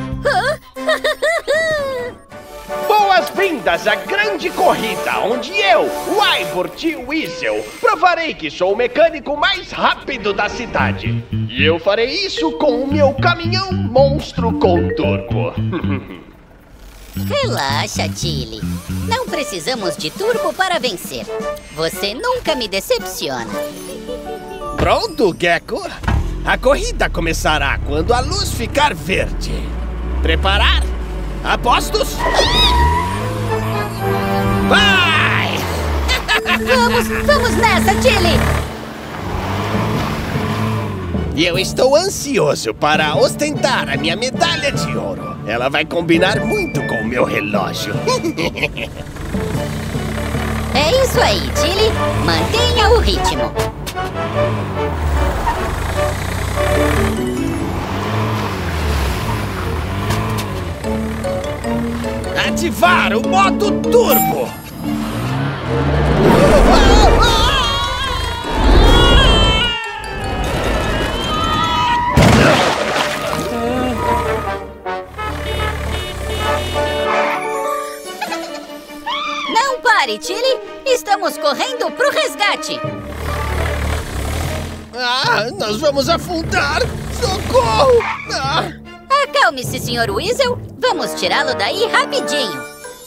Boas-vindas à grande corrida, onde eu, o Ivor T. Weasel, provarei que sou o mecânico mais rápido da cidade. E eu farei isso com o meu caminhão monstro com turbo. Relaxa, Tilly. Não precisamos de turbo para vencer. Você nunca me decepciona. Pronto, Gecko? A corrida começará quando a luz ficar verde. Preparar? Apostos? Vai! Vamos nessa, Tilly! E eu estou ansioso para ostentar a minha medalha de ouro. Ela vai combinar muito com o meu relógio. É isso aí, Tilly. Mantenha o ritmo. Ativar o modo turbo! Não pare, Tilly! Estamos correndo pro resgate! Nós vamos afundar! Socorro! Acalme-se, Sr. Weasel. Vamos tirá-lo daí rapidinho.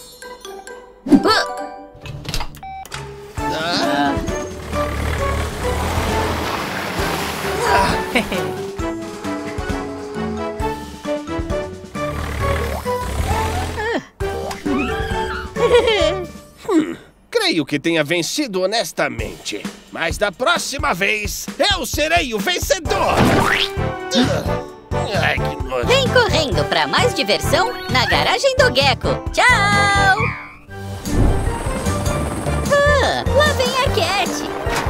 Creio que tenha vencido honestamente. Mas da próxima vez, eu serei o vencedor! Ai, que nojo. Vem correndo para mais diversão na garagem do Gecko. Tchau! Lá vem a Cat.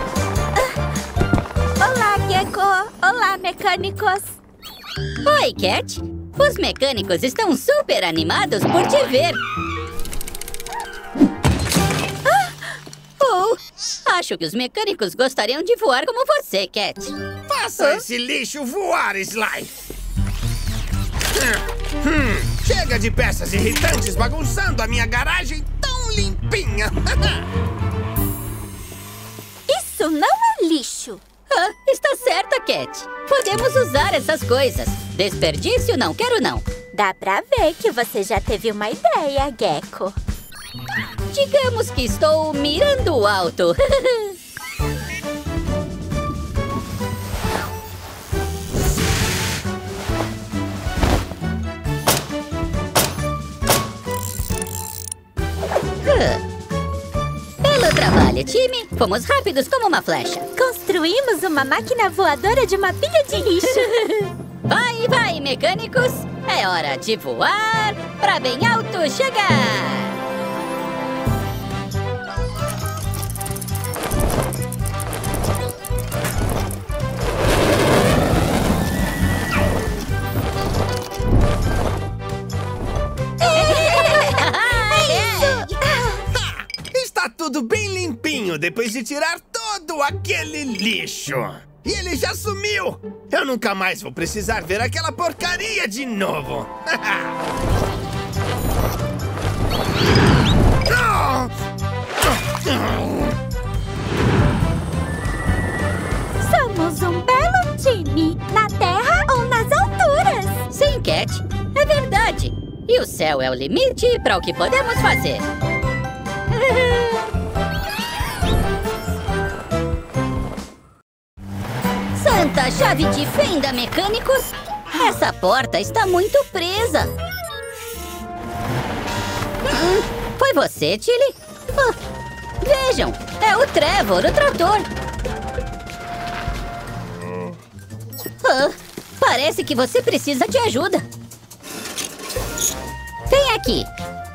Olá, Gecko. Olá, mecânicos. Oi, Cat. Os mecânicos estão super animados por te ver. Acho que os mecânicos gostariam de voar como você, Cat. Faça esse lixo voar, Sly! Chega de peças irritantes bagunçando a minha garagem tão limpinha! Isso não é lixo. Está certa, Cat. Podemos usar essas coisas. Desperdício não quero, não. Dá pra ver que você já teve uma ideia, Gecko. Digamos que estou mirando alto. Belo trabalho, time. Fomos rápidos como uma flecha. Construímos uma máquina voadora de uma pilha de lixo. Vai, mecânicos. É hora de voar pra bem alto chegar. tudo bem limpinho depois de tirar todo aquele lixo. E ele já sumiu! Eu nunca mais vou precisar ver aquela porcaria de novo! Somos um belo time, na terra ou nas alturas. Sim, Cat, é verdade. E o céu é o limite para o que podemos fazer. Santa chave de fenda, mecânicos! Essa porta está muito presa. Foi você, Tilly? Oh, vejam, é o Trevor, o trator. Parece que você precisa de ajuda. Vem aqui.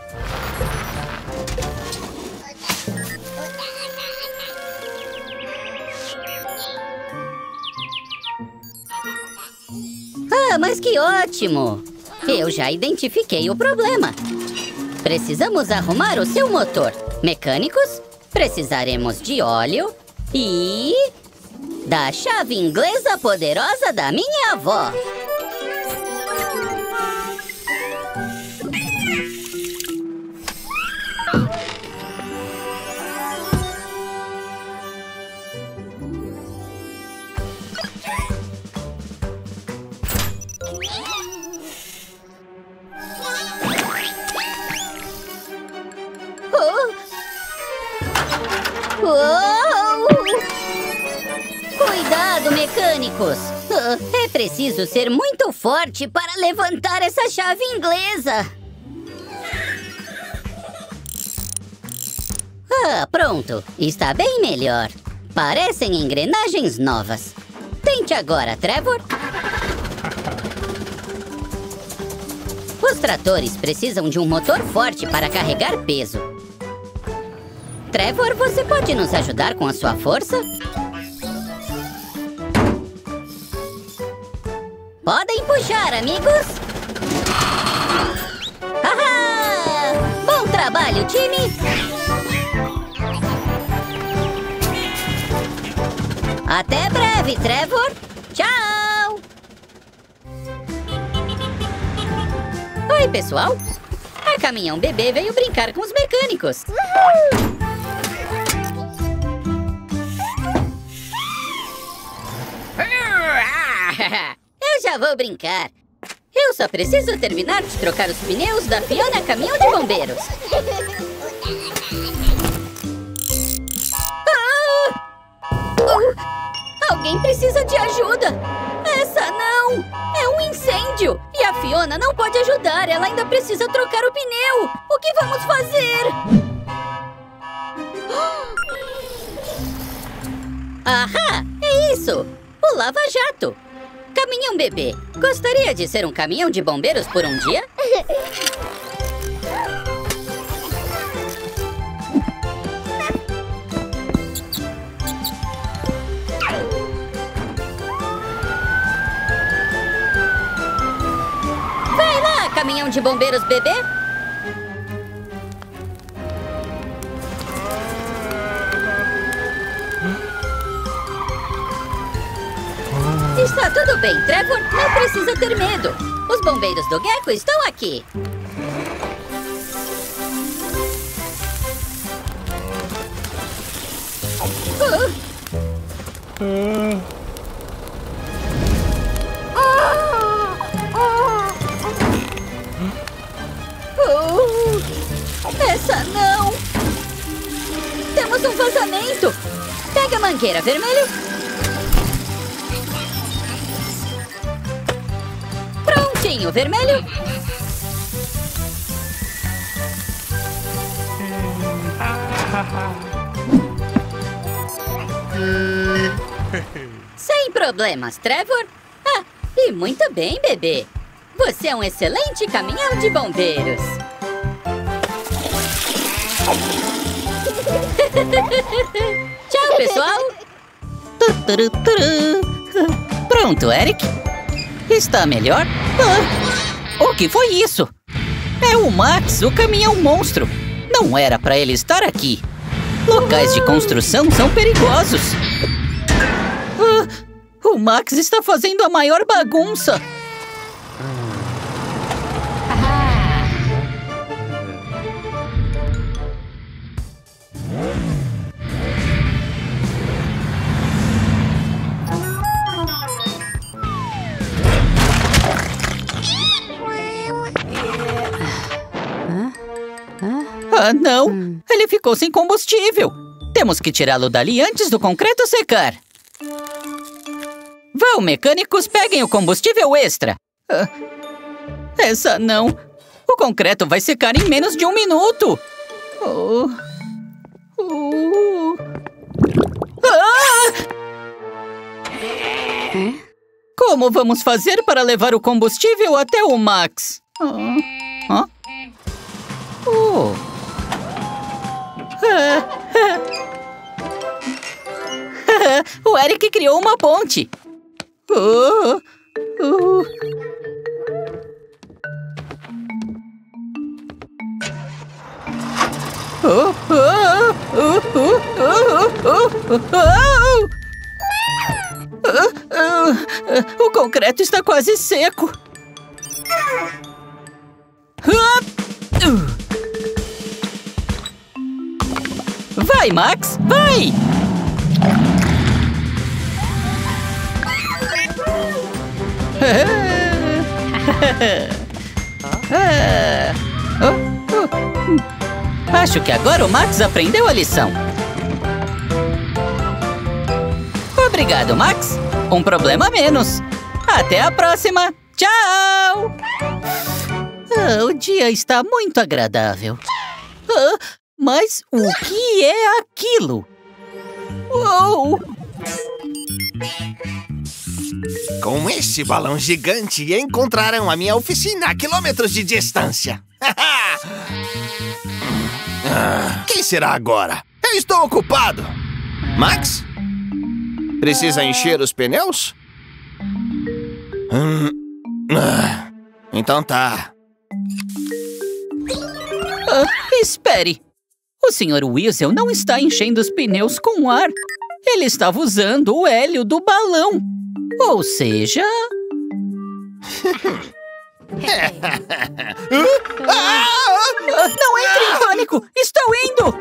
Mas que ótimo! Eu já identifiquei o problema. Precisamos arrumar o seu motor. Mecânicos, precisaremos de óleo e... da chave inglesa poderosa da minha avó. Cuidado, mecânicos! É preciso ser muito forte para levantar essa chave inglesa. Pronto. Está bem melhor. Parecem engrenagens novas. Tente agora, Trevor. Os tratores precisam de um motor forte para carregar peso. Trevor, você pode nos ajudar com a sua força? Podem puxar, amigos! Haha! Bom trabalho, time! Até breve, Trevor! Tchau! Oi, pessoal! A Caminhão Bebê veio brincar com os mecânicos. Eu já vou brincar. Eu só preciso terminar de trocar os pneus da Fiona Caminhão de Bombeiros. Alguém precisa de ajuda. Essa não! É um incêndio! E a Fiona não pode ajudar. Ela ainda precisa trocar o pneu. O que vamos fazer? Ahá! É isso! O lava-jato! Caminhão Bebê, gostaria de ser um caminhão de bombeiros por um dia? Vai lá, Caminhão de Bombeiros Bebê! Está tudo bem, Trevor. Não precisa ter medo. Os bombeiros do Gecko estão aqui. Essa não! Temos um vazamento! Pega a mangueira, vermelho! Prontinho, vermelho! Sem problemas, Trevor! Ah, e muito bem, bebê! Você é um excelente caminhão de bombeiros! Tchau, pessoal! Pronto, Eric? Está melhor? O que foi isso? É o Max, o caminhão monstro! Não era pra ele estar aqui! Locais de construção são perigosos. O Max está fazendo a maior bagunça. Ah, não! Ele ficou sem combustível! Temos que tirá-lo dali antes do concreto secar! Vão, mecânicos, peguem o combustível extra! Essa não! O concreto vai secar em menos de 1 minuto! Como vamos fazer para levar o combustível até o Max? O Eric criou uma ponte. O concreto está quase seco. Vai, Max, vai! Acho que agora o Max aprendeu a lição. Obrigado, Max. Um problema a menos. Até a próxima. Tchau! O dia está muito agradável. Mas o que é aquilo? Uou! Com esse balão gigante, encontrarão a minha oficina a quilômetros de distância. Quem será agora? Eu estou ocupado. Max? Precisa encher os pneus? Então tá. Espere. O Sr. Weasel não está enchendo os pneus com ar. Ele estava usando o hélio do balão. Ou seja... Não entre em pânico! Estou indo!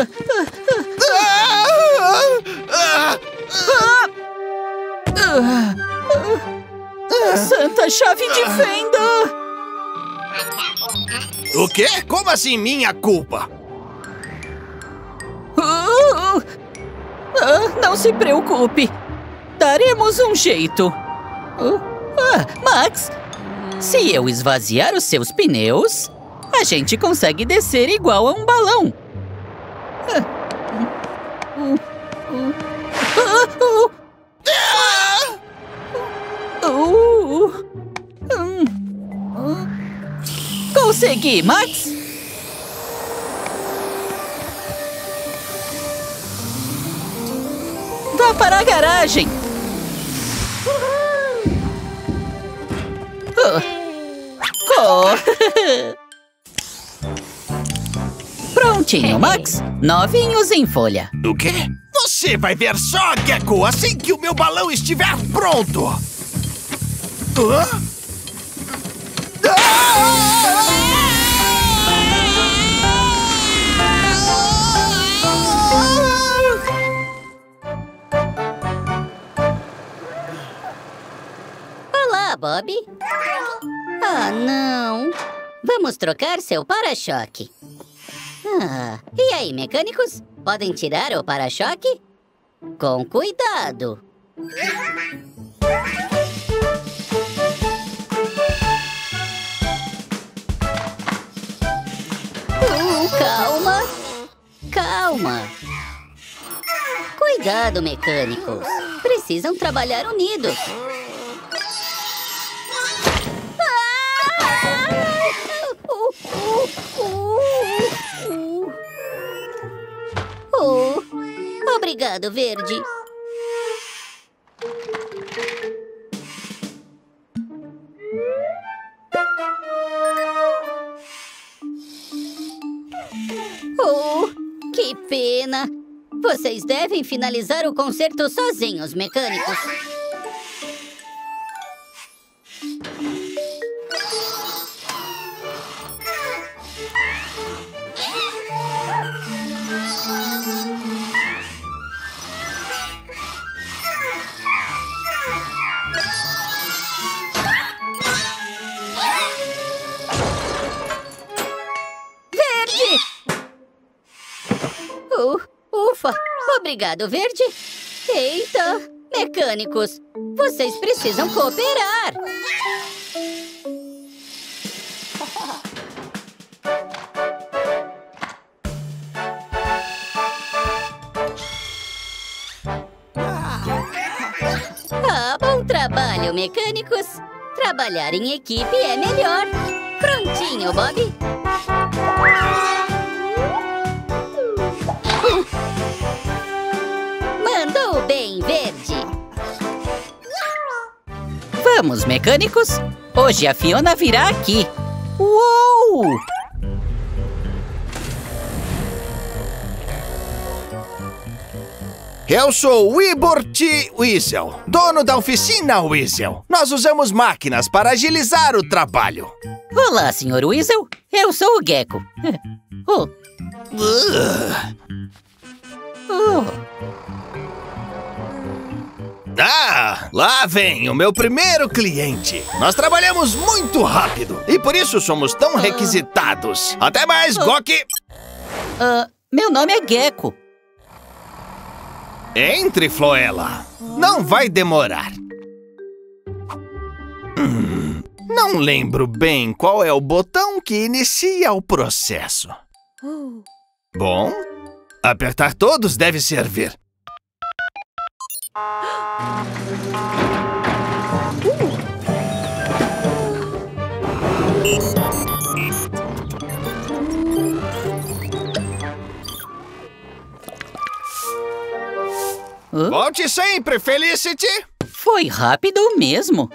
Santa chave de fenda! O quê? Como assim minha culpa? Não se preocupe. Daremos um jeito. Max, se eu esvaziar os seus pneus, a gente consegue descer igual a um balão. Consegui, Max! Vá para a garagem! Prontinho, Max! Novinhos em folha. O quê? Você vai ver só, Gecko, assim que o meu balão estiver pronto! Olá, Bob. Ah, não. Vamos trocar seu para-choque. E aí, mecânicos? Podem tirar o para-choque? Com cuidado. Calma. Calma. Cuidado, mecânicos. Precisam trabalhar unidos. Obrigado, Verde. Que pena. Vocês devem finalizar o concerto sozinhos, mecânicos. Ufa! Obrigado, Verde. Eita! Mecânicos, vocês precisam cooperar. Ah, bom trabalho, mecânicos. Trabalhar em equipe é melhor. Prontinho, Bob. Mandou bem, Verde. Vamos, mecânicos. Hoje a Fiona virá aqui. Uou! Eu sou o Ybor T. Weasel, dono da oficina Weasel. Nós usamos máquinas para agilizar o trabalho. Olá, Sr. Weasel. Eu sou o Gecko. Oh. Oh. Ah, lá vem o meu primeiro cliente. Nós trabalhamos muito rápido e por isso somos tão requisitados. Até mais, Goki! Meu nome é Gecko. Entre, Floella. Não vai demorar. Não lembro bem qual é o botão que inicia o processo. Bom, apertar todos deve servir. Volte sempre, Felicity! Foi rápido mesmo.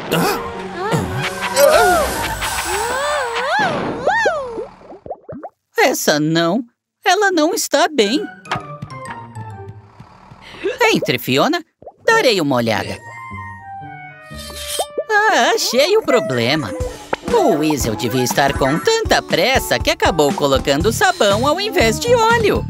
Essa não. Ela não está bem. Entre, Fiona. Darei uma olhada. Ah, achei o problema. O Weasel devia estar com tanta pressa que acabou colocando sabão ao invés de óleo.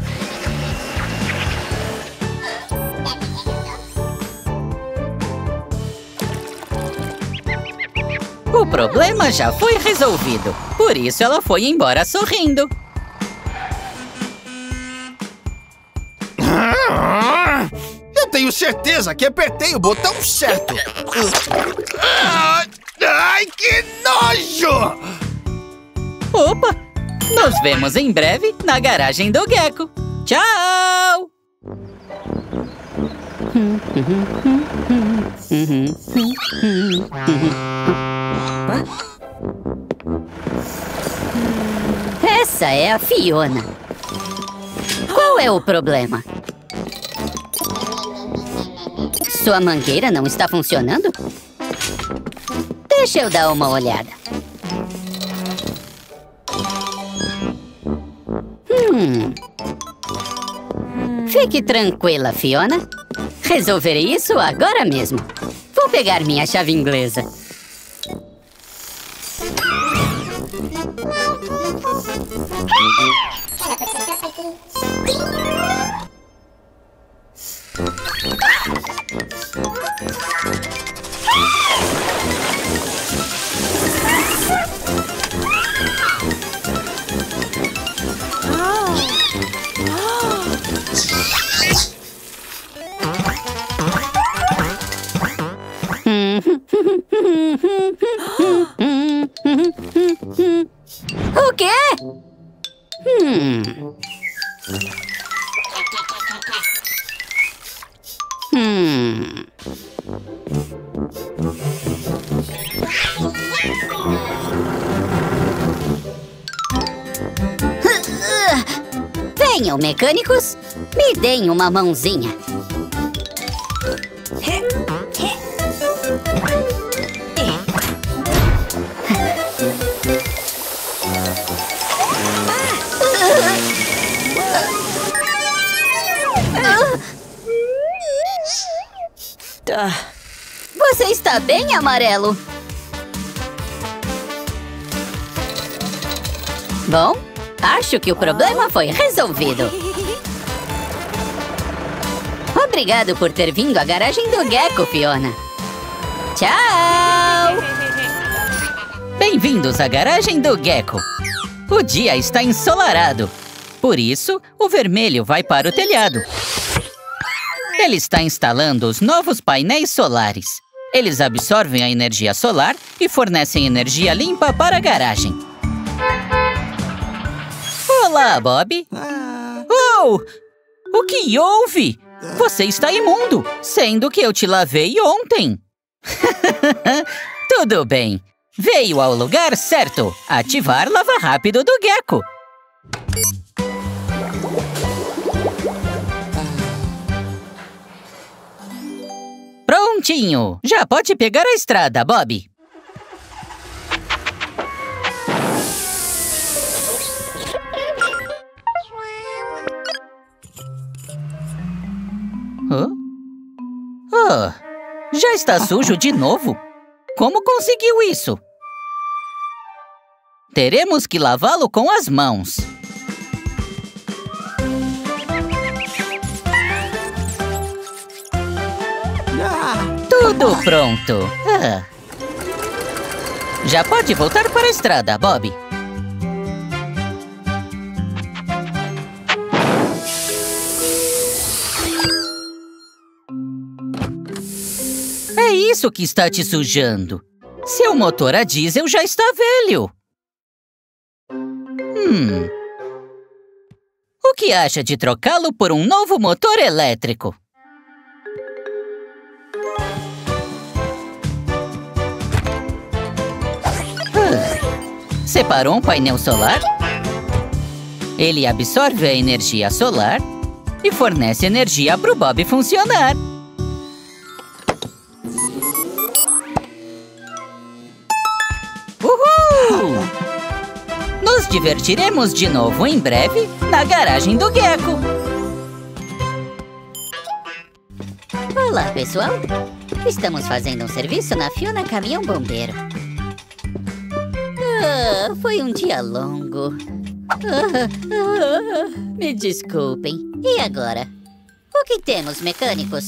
O problema já foi resolvido. Por isso ela foi embora sorrindo. Eu tenho certeza que apertei o botão certo. Ai, que nojo! Opa! Nos vemos em breve na garagem do Gecko. Tchau! Essa é a Fiona. Qual é o problema? Sua mangueira não está funcionando? Deixa eu dar uma olhada. Fique tranquila, Fiona. Resolverei isso agora mesmo. Vou pegar minha chave inglesa. O quê? Venham, mecânicos, me deem uma mãozinha. Tá bem, Amarelo? Bom, acho que o problema foi resolvido. Obrigado por ter vindo à garagem do Gecko, Fiona. Tchau! Bem-vindos à garagem do Gecko. O dia está ensolarado. Por isso, o vermelho vai para o telhado. Ele está instalando os novos painéis solares. Eles absorvem a energia solar e fornecem energia limpa para a garagem. Olá, Bob. Oh! O que houve? Você está imundo, sendo que eu te lavei ontem. Tudo bem. Veio ao lugar certo. Ativar Lava Rápido do Gecko. Prontinho! Já pode pegar a estrada, Bob. Já está sujo de novo? Como conseguiu isso? Teremos que lavá-lo com as mãos. Tudo pronto. Já pode voltar para a estrada, Bob. É isso que está te sujando. Seu motor a diesel já está velho. O que acha de trocá-lo por um novo motor elétrico? Separou um painel solar? Ele absorve a energia solar e fornece energia para o Bob funcionar. Uhul! Nos divertiremos de novo em breve na garagem do Gecko. Olá, pessoal. Estamos fazendo um serviço na Fiona Caminhão Bombeiro. Foi um dia longo. Me desculpem. E agora? O que temos, mecânicos?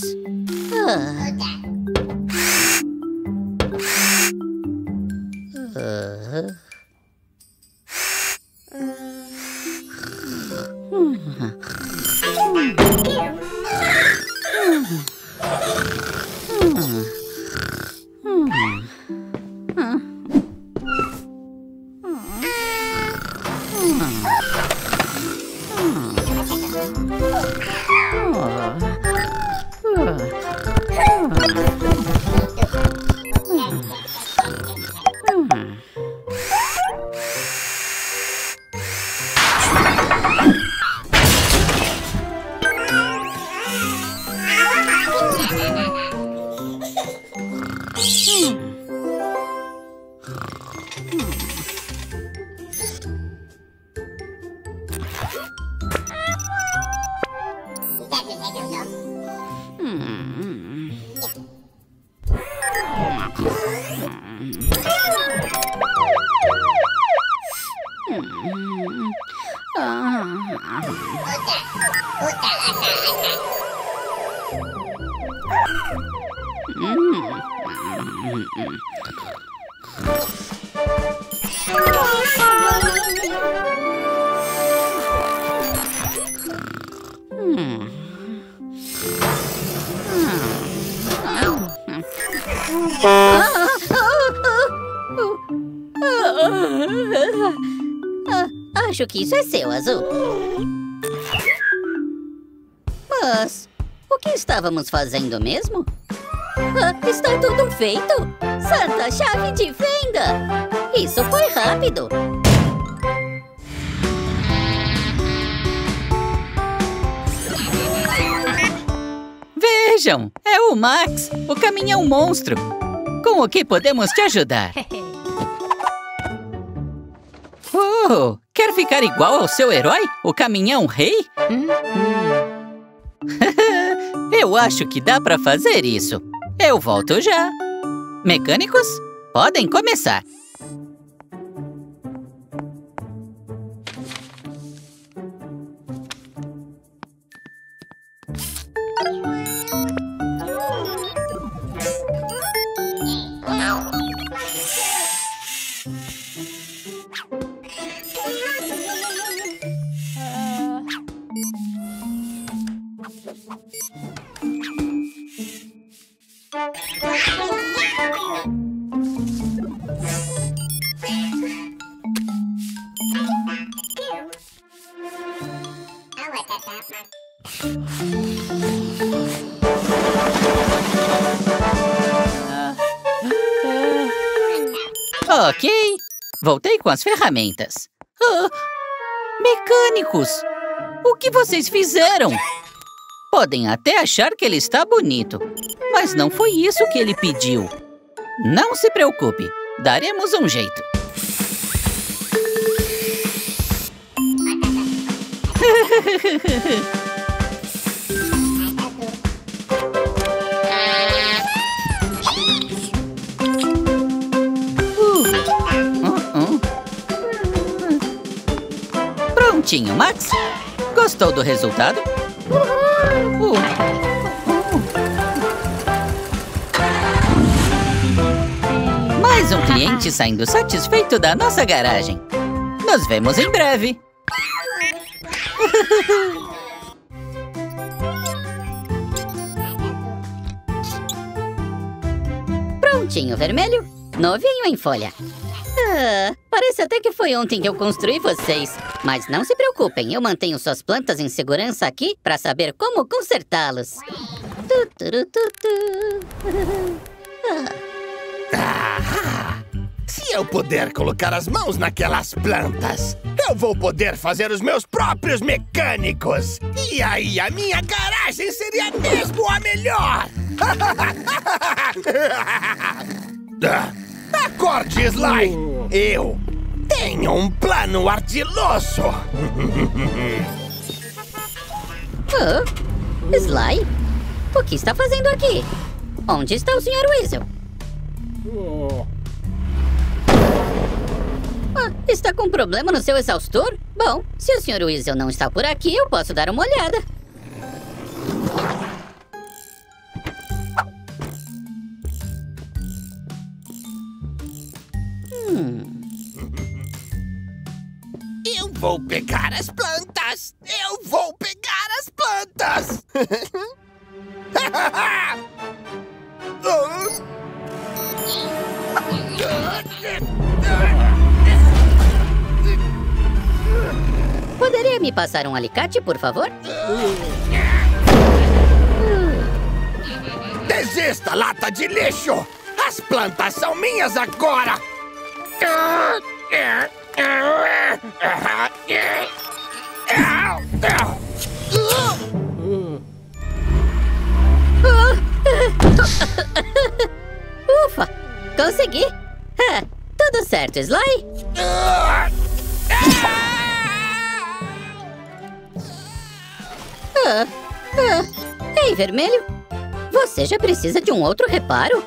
Acho que isso é seu, Azul. Mas o que estávamos fazendo mesmo? Está tudo feito! Santa chave de fenda! Isso foi rápido! Vejam, é o Max, o caminhão monstro. Com o que podemos te ajudar? Quer ficar igual ao seu herói, o caminhão rei? Eu acho que dá pra fazer isso. Eu volto já. Mecânicos, podem começar. Ok, voltei com as ferramentas. Mecânicos, o que vocês fizeram? Podem até achar que ele está bonito, mas não foi isso que ele pediu. Não se preocupe, daremos um jeito. Prontinho, Max. Gostou do resultado? Mais um cliente saindo satisfeito da nossa garagem. Nos vemos em breve. Prontinho, vermelho. Novinho em folha. Parece até que foi ontem que eu construí vocês. Mas não se preocupem, eu mantenho suas plantas em segurança aqui para saber como consertá-los. Se eu puder colocar as mãos naquelas plantas, eu vou poder fazer os meus próprios mecânicos. E aí a minha garagem seria mesmo a melhor. Acorde, Sly! Eu tenho um plano ardiloso! Sly? O que está fazendo aqui? Onde está o Sr. Weasel? Está com problema no seu exaustor? Bom, se o Sr. Weasel não está por aqui, eu posso dar uma olhada. Eu vou pegar as plantas! Eu vou pegar as plantas! Poderia me passar um alicate, por favor? Desista, lata de lixo! As plantas são minhas agora! Ufa! Consegui! Tudo certo, Sly? Ei, vermelho! Você já precisa de um outro reparo?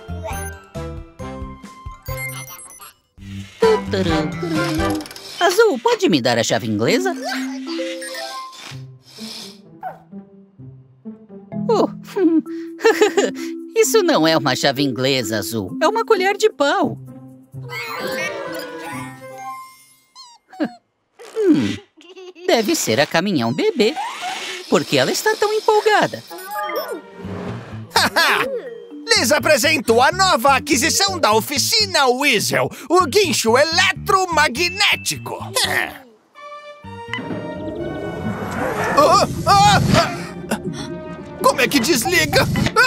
Azul, pode me dar a chave inglesa? Isso não é uma chave inglesa, Azul. É uma colher de pau. Deve ser a caminhão bebê. Por que ela está tão empolgada? Lhes apresento a nova aquisição da oficina Weasel, o guincho eletromagnético. Como é que desliga?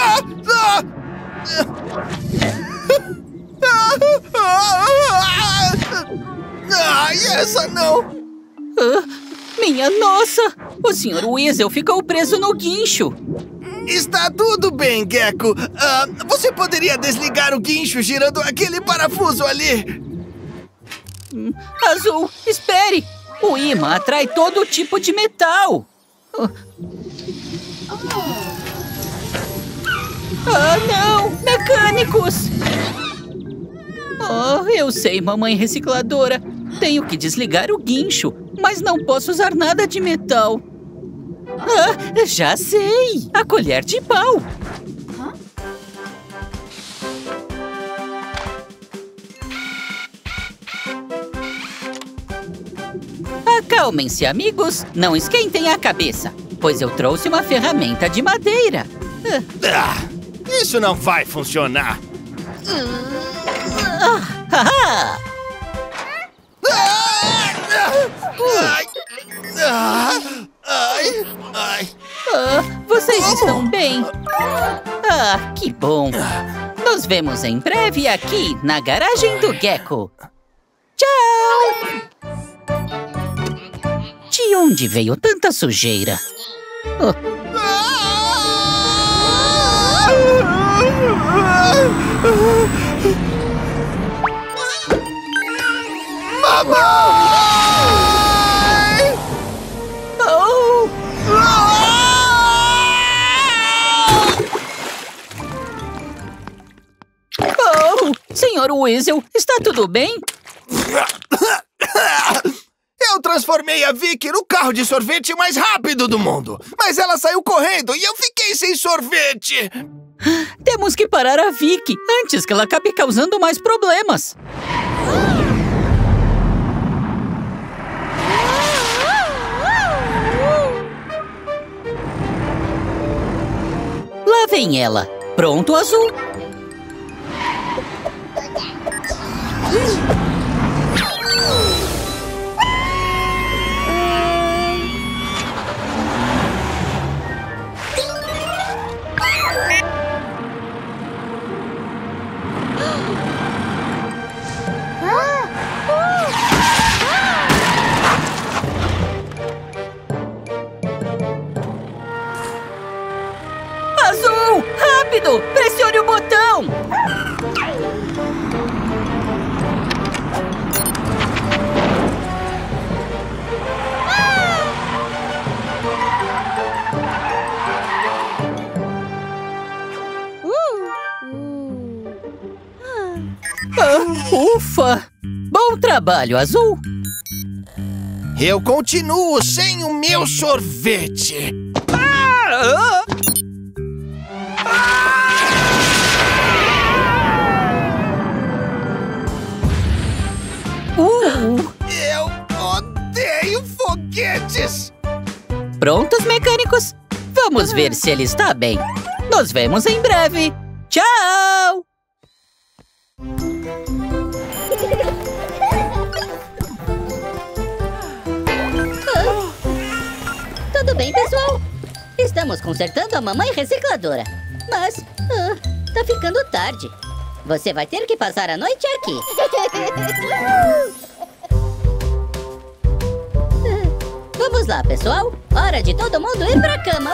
Ai, essa não! Minha nossa! O Sr. Weasel ficou preso no guincho. Está tudo bem, Gecko. Você poderia desligar o guincho girando aquele parafuso ali? Azul, espere! O ímã atrai todo tipo de metal. Não! Mecânicos! Oh, eu sei, mamãe recicladora. Tenho que desligar o guincho, mas não posso usar nada de metal. Ah, já sei! A colher de pau! Acalmem-se, amigos. Não esquentem a cabeça, pois eu trouxe uma ferramenta de madeira. Isso não vai funcionar. Vocês estão bem? Ah, que bom! Nos vemos em breve aqui na garagem do Gecko. Tchau! De onde veio tanta sujeira? Mamãe! Oh! Oh! Senhor Weasel, está tudo bem? Eu transformei a Vicky no carro de sorvete mais rápido do mundo. Mas ela saiu correndo e eu fiquei sem sorvete. Temos que parar a Vicky antes que ela acabe causando mais problemas. Lá vem ela. Pronto, Azul? Azul! Rápido! Pressione o botão! Ufa! Bom trabalho, Azul! Eu continuo sem o meu sorvete. Eu odeio foguetes! Prontos, mecânicos? Vamos ver se ele está bem. Nos vemos em breve. Tchau! Tudo bem, pessoal? Estamos consertando a mamãe recicladora. Mas, tá ficando tarde. Você vai ter que passar a noite aqui. Vamos lá, pessoal. Hora de todo mundo ir pra cama.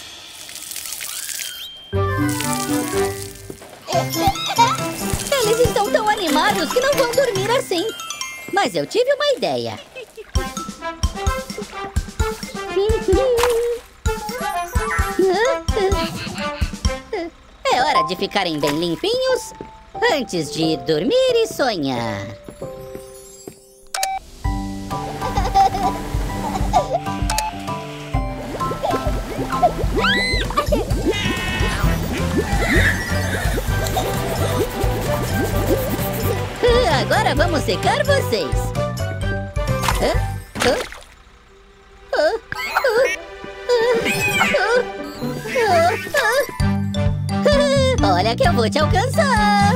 Eles estão tão animados que não vão dormir assim. Mas eu tive uma ideia. É hora de ficarem bem limpinhos antes de ir dormir e sonhar. Agora vamos secar vocês. Olha que eu vou te alcançar.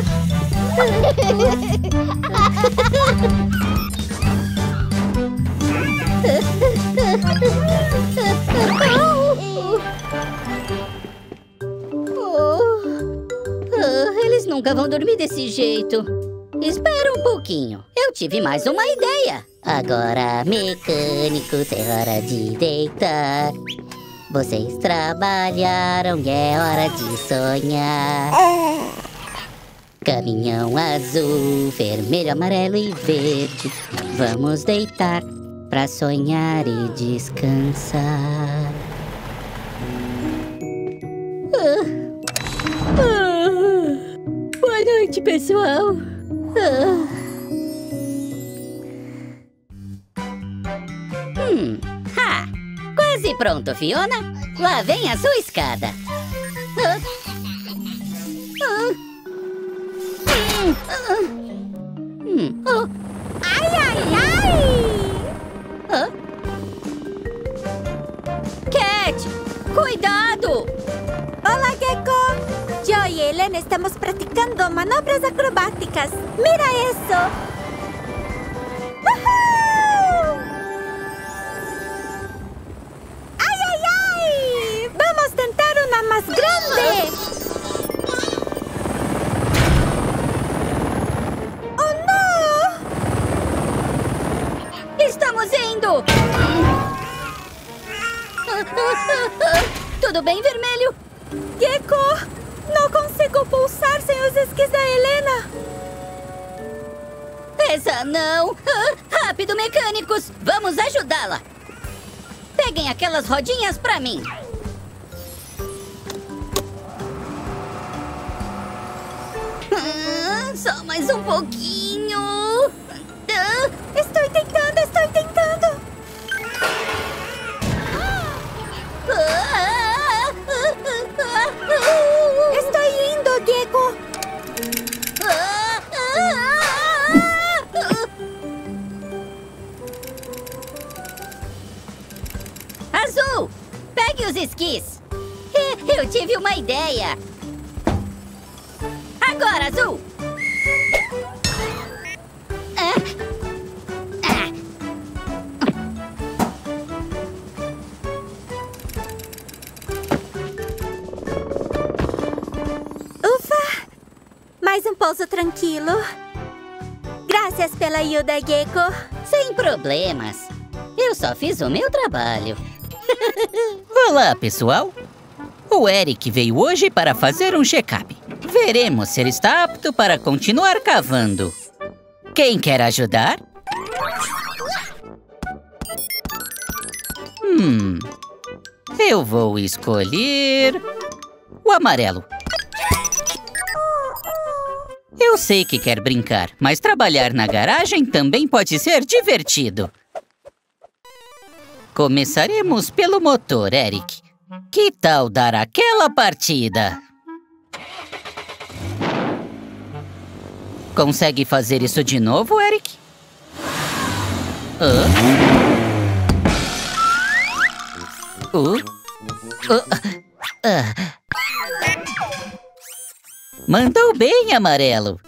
Eles nunca vão dormir desse jeito. Espera um pouquinho. Eu tive mais uma ideia. Agora, mecânicos, é hora de deitar. Vocês trabalharam e é hora de sonhar. Caminhão azul, vermelho, amarelo e verde. Vamos deitar pra sonhar e descansar. Boa noite, pessoal. Quase pronto, Fiona. Lá vem a sua escada. Ai, ai, ai! Cat, cuidado! Hola, Gecko. Yo y Elena estamos practicando manobras acrobáticas. ¡Mira eso! ¡Woohoo! ¡Ay, ay, ay! ¡Vamos a tentar una más grande! ¡Oh, no! Estamos indo! Tudo bem, Vermelho? Gecko, não consigo pulsar sem os esquis da Helena. Essa não! Rápido, mecânicos! Vamos ajudá-la! Peguem aquelas rodinhas pra mim! Só mais um pouquinho! Estou tentando, estou tentando! Estou indo, Gecko! Azul, pegue os esquis. Eu tive uma ideia. Agora, Azul. Ufa! Mais um pouso tranquilo. Graças pela ajuda, Gecko. Sem problemas. Eu só fiz o meu trabalho. Olá, pessoal. O Eric veio hoje para fazer um check-up. Veremos se ele está apto para continuar cavando. Quem quer ajudar? Eu vou escolher o amarelo. Eu sei que quer brincar, mas trabalhar na garagem também pode ser divertido. Começaremos pelo motor, Eric. Que tal dar aquela partida? Consegue fazer isso de novo, Eric? Mandou bem, amarelo.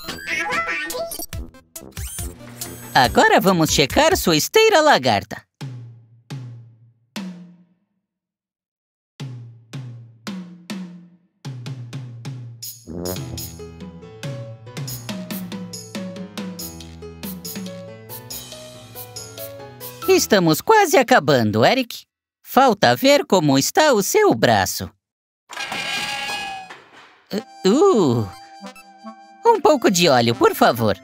Agora vamos checar sua esteira lagarta. Estamos quase acabando, Eric. Falta ver como está o seu braço. Um pouco de óleo, por favor.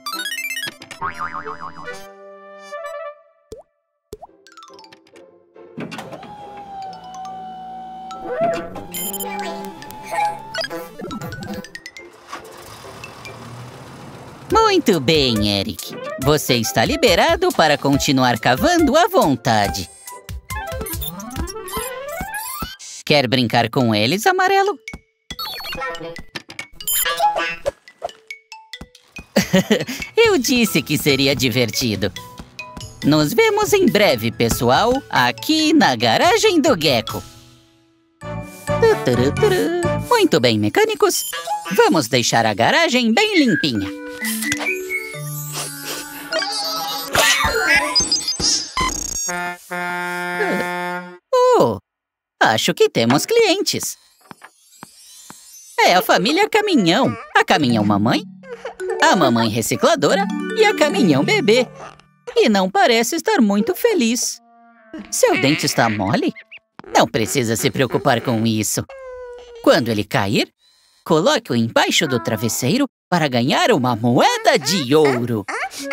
Muito bem, Eric. Você está liberado para continuar cavando à vontade. Quer brincar com eles, amarelo? Eu disse que seria divertido. Nos vemos em breve, pessoal, aqui na garagem do Gecko. Muito bem, mecânicos. Vamos deixar a garagem bem limpinha. Acho que temos clientes. É a família Caminhão. A Caminhão Mamãe, a Mamãe Recicladora e a Caminhão Bebê. E não parece estar muito feliz. Seu dente está mole? Não precisa se preocupar com isso. Quando ele cair, coloque-o embaixo do travesseiro para ganhar uma moeda de ouro.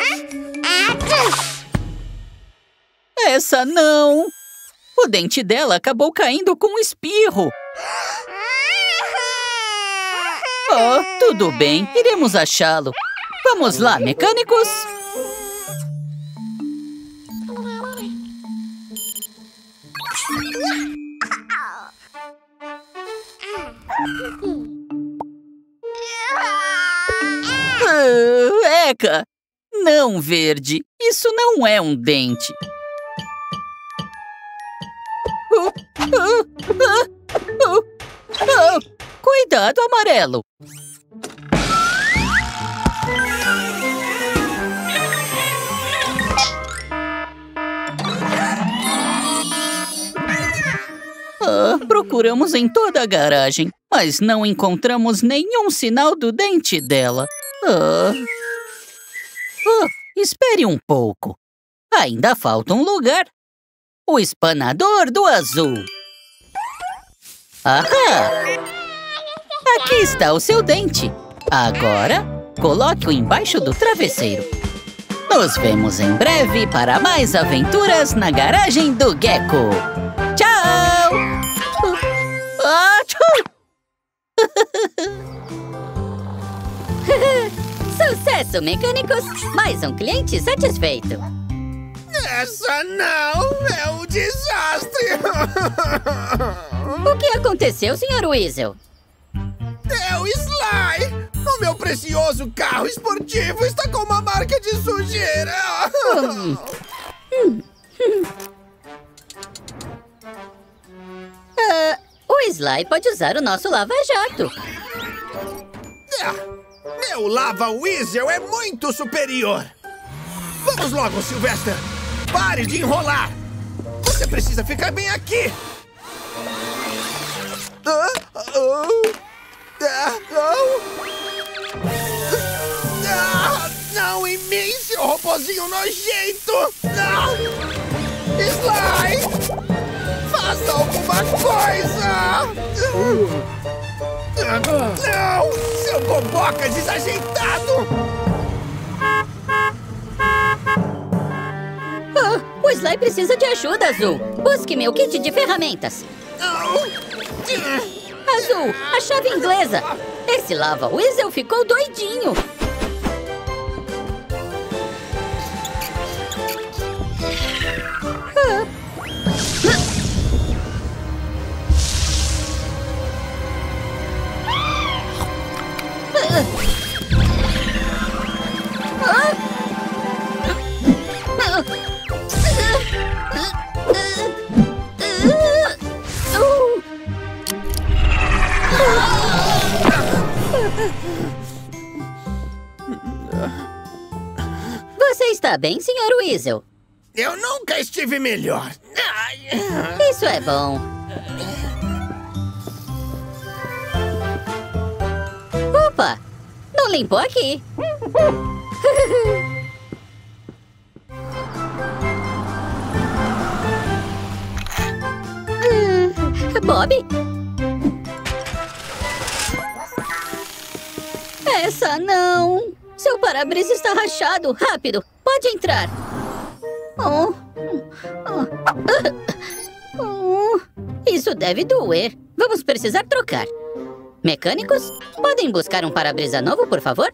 Essa não! O dente dela acabou caindo com um espirro. Oh, tudo bem, iremos achá-lo. Vamos lá, mecânicos! Eca! Não, Verde. Isso não é um dente. Cuidado, Amarelo. Procuramos em toda a garagem, mas não encontramos nenhum sinal do dente dela. Espere um pouco. Ainda falta um lugar. O espanador do azul. Ahá! Aqui está o seu dente. Agora, coloque-o embaixo do travesseiro. Nos vemos em breve para mais aventuras na garagem do Gecko. Tchau! Sucesso, mecânicos! Mais um cliente satisfeito. Essa não é um desastre! O que aconteceu, Sr. Weasel? É o Sly! O meu precioso carro esportivo está com uma marca de sujeira! O Sly pode usar o nosso lava-jato. Meu Lava Weasel é muito superior! Vamos logo, Sylvester! Pare de enrolar! Você precisa ficar bem aqui! Não em mim, seu robozinho nojento! Não! Sly! Faça alguma coisa! Não! Seu boboca desajeitado! O Sly precisa de ajuda, Azul. Busque meu kit de ferramentas. Azul, a chave inglesa. Esse Lava Weasel ficou doidinho. Você está bem, Sr. Weasel? Eu nunca estive melhor. Isso é bom. Opa! Não limpou aqui. Bob? Essa não. Seu para-brisa está rachado. Rápido, pode entrar. Isso deve doer. Vamos precisar trocar. Mecânicos, podem buscar um para-brisa novo, por favor?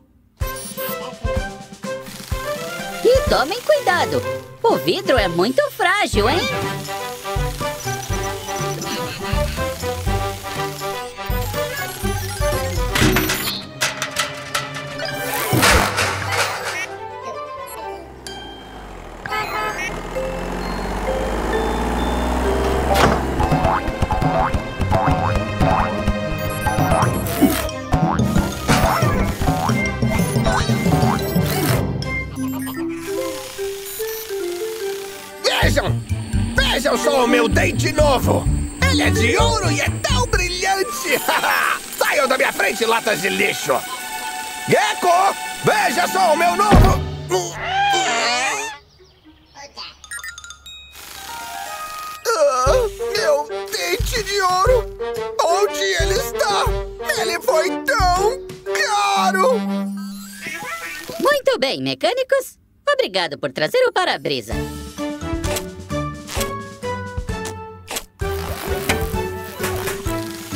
E tomem cuidado. O vidro é muito frágil, hein? Vejam só o meu dente novo! Ele é de ouro e é tão brilhante! Saiam da minha frente, latas de lixo! Gecko, veja só o meu novo... Meu dente de ouro! Onde ele está? Ele foi tão caro! Muito bem, mecânicos. Obrigado por trazer o para-brisa.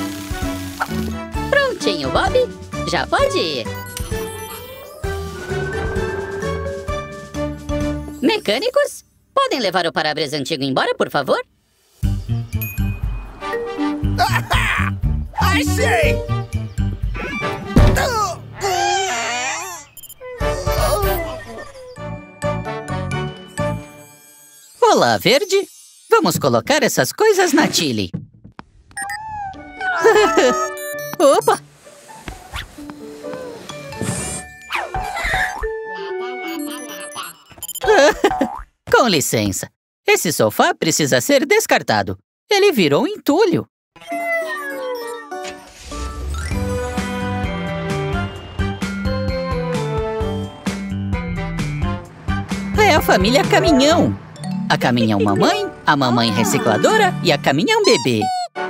Prontinho, Bob. Já pode ir. Mecânicos, podem levar o para-brisa antigo embora, por favor? Achei! Olá, Verde. Vamos colocar essas coisas na Tilly. Opa! Com licença. Esse sofá precisa ser descartado. Ele virou um entulho. É a família Caminhão. A Caminhão Mamãe, a Mamãe Recicladora e a Caminhão Bebê.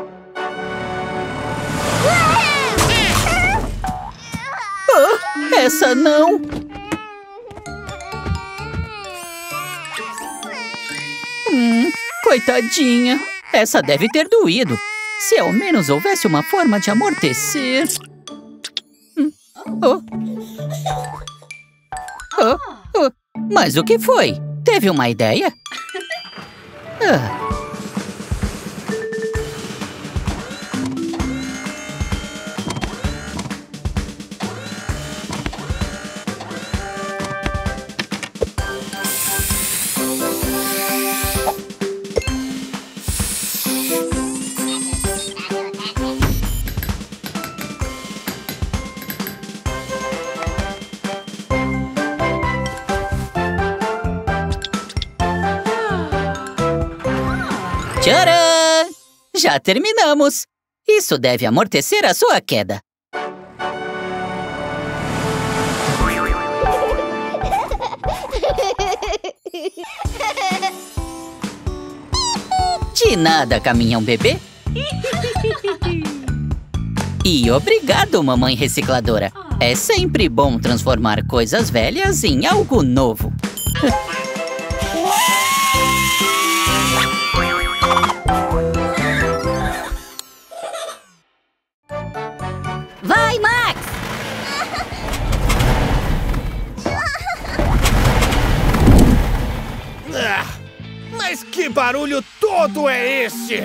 Oh, essa não! Coitadinha. Essa deve ter doído. Se ao menos houvesse uma forma de amortecer. Mas o que foi? Teve uma ideia? Tcharam! Já terminamos! Isso deve amortecer a sua queda. De nada, Caminhão Bebê. E obrigado, Mamãe Recicladora. É sempre bom transformar coisas velhas em algo novo. Vai, Max! Mas que barulho todo é esse?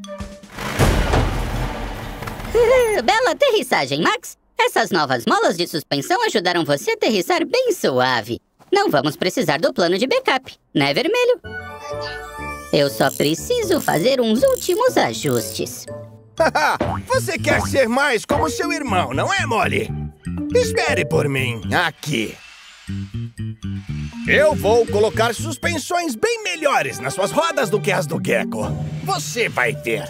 Bela aterrissagem, Max. Essas novas molas de suspensão ajudaram você a aterrissar bem suave. Não vamos precisar do plano de backup, né, Vermelho? Eu só preciso fazer uns últimos ajustes. Você quer ser mais como seu irmão, não é, Molly? Espere por mim, aqui. Eu vou colocar suspensões bem melhores nas suas rodas do que as do Gecko. Você vai ver.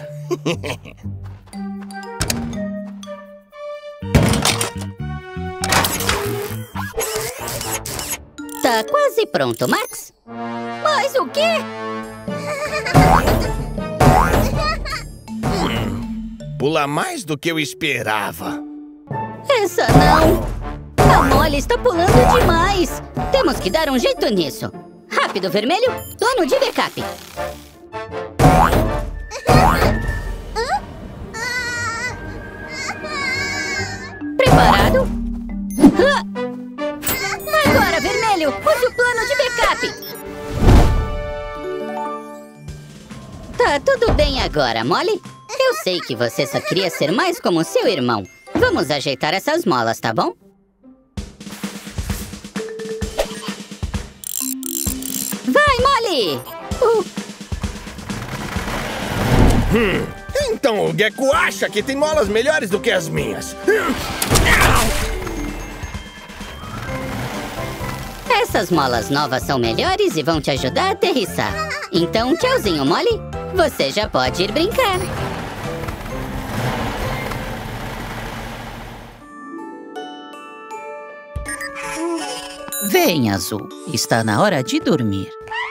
Tá quase pronto, Max. Mas o quê? Pula mais do que eu esperava. Essa não! A Molly está pulando demais! Temos que dar um jeito nisso. Rápido, Vermelho! Plano de backup! Preparado? Agora, Vermelho! Use o plano de backup! Tá tudo bem agora, Molly? Eu sei que você só queria ser mais como seu irmão. Vamos ajeitar essas molas, tá bom? Vai, Molly! Então o Gecko acha que tem molas melhores do que as minhas. Essas molas novas são melhores e vão te ajudar a aterrissar. Então, tchauzinho, Molly. Você já pode ir brincar. Vem, Azul. Está na hora de dormir.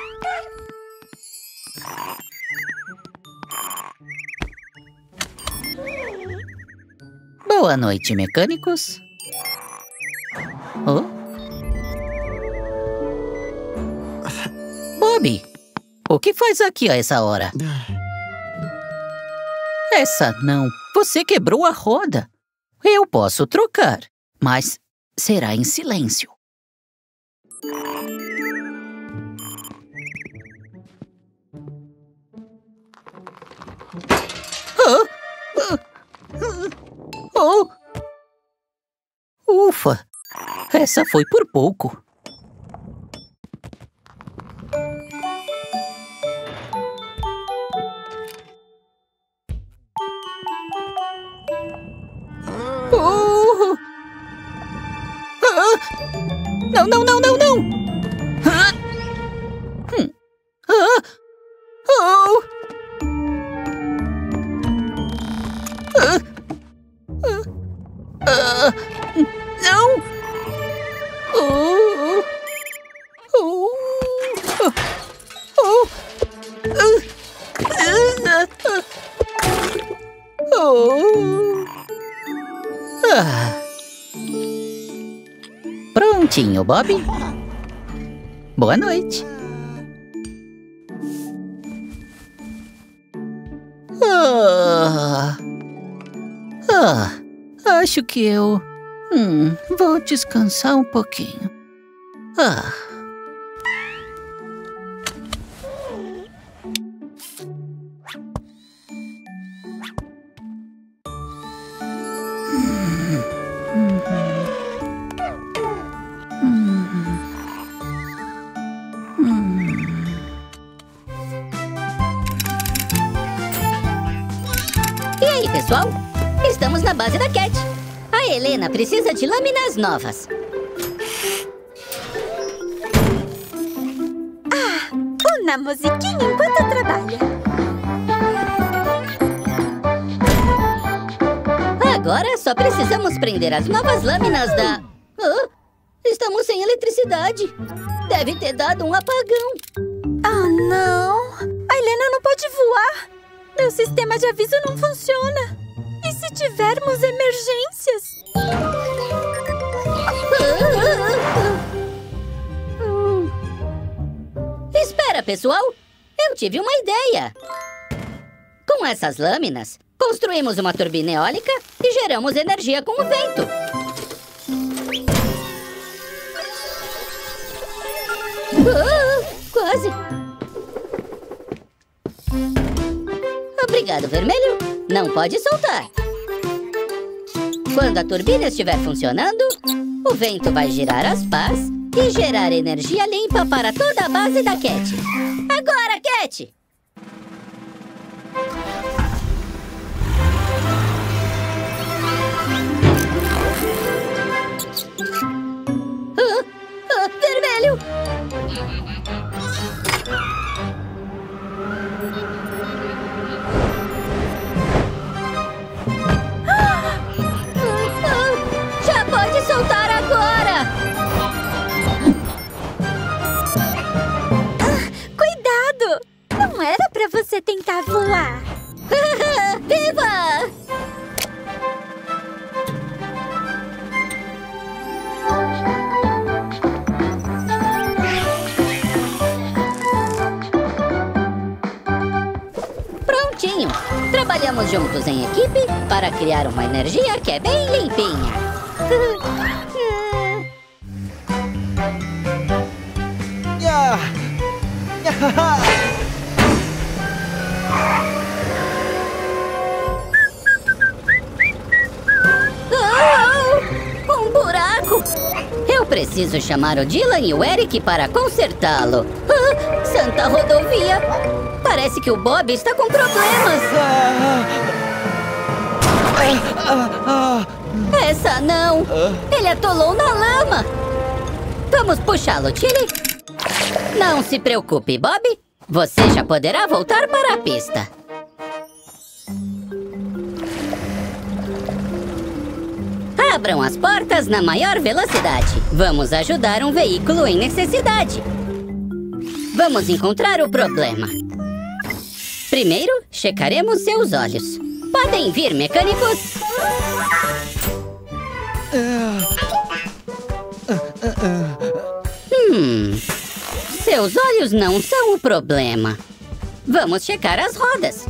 Boa noite, mecânicos. Oh? Bob, o que faz aqui a essa hora? Essa não. Você quebrou a roda. Eu posso trocar, mas será em silêncio. essa foi por pouco. Não, não, não, não, não! Não! Prontinho, Bob. Boa noite. Acho que eu vou descansar um pouquinho. E aí, pessoal? Estamos na base da Cat. A Helena precisa de lâminas novas. Uma musiquinha enquanto trabalha. Agora só precisamos prender as novas lâminas da... Estamos sem eletricidade. Deve ter dado um apagão. Ah, não! A Helena não pode voar. Meu sistema de aviso não funciona. E se tivermos emergências? Espera, pessoal! Eu tive uma ideia! Com essas lâminas, construímos uma turbina eólica e geramos energia com o vento. Quase! Obrigado, vermelho! Não pode soltar! Quando a turbina estiver funcionando, o vento vai girar as pás e gerar energia limpa para toda a base da Cat. Agora, Cat! Vermelho! Já pode soltar agora! Cuidado! Não era pra você tentar voar. Viva! Prontinho! Trabalhamos juntos em equipe para criar uma energia que é bem limpinha. Um buraco! Eu preciso chamar o Dylan e o Eric para consertá-lo. Santa Rodovia! Parece que o Bob está com problemas. Essa não! Ele atolou na lama! Vamos puxá-lo, Tilly? Não se preocupe, Bob. Você já poderá voltar para a pista. Abram as portas na maior velocidade. Vamos ajudar um veículo em necessidade. Vamos encontrar o problema. Primeiro, checaremos seus olhos. Podem vir, mecânicos. Seus olhos não são o problema. Vamos checar as rodas.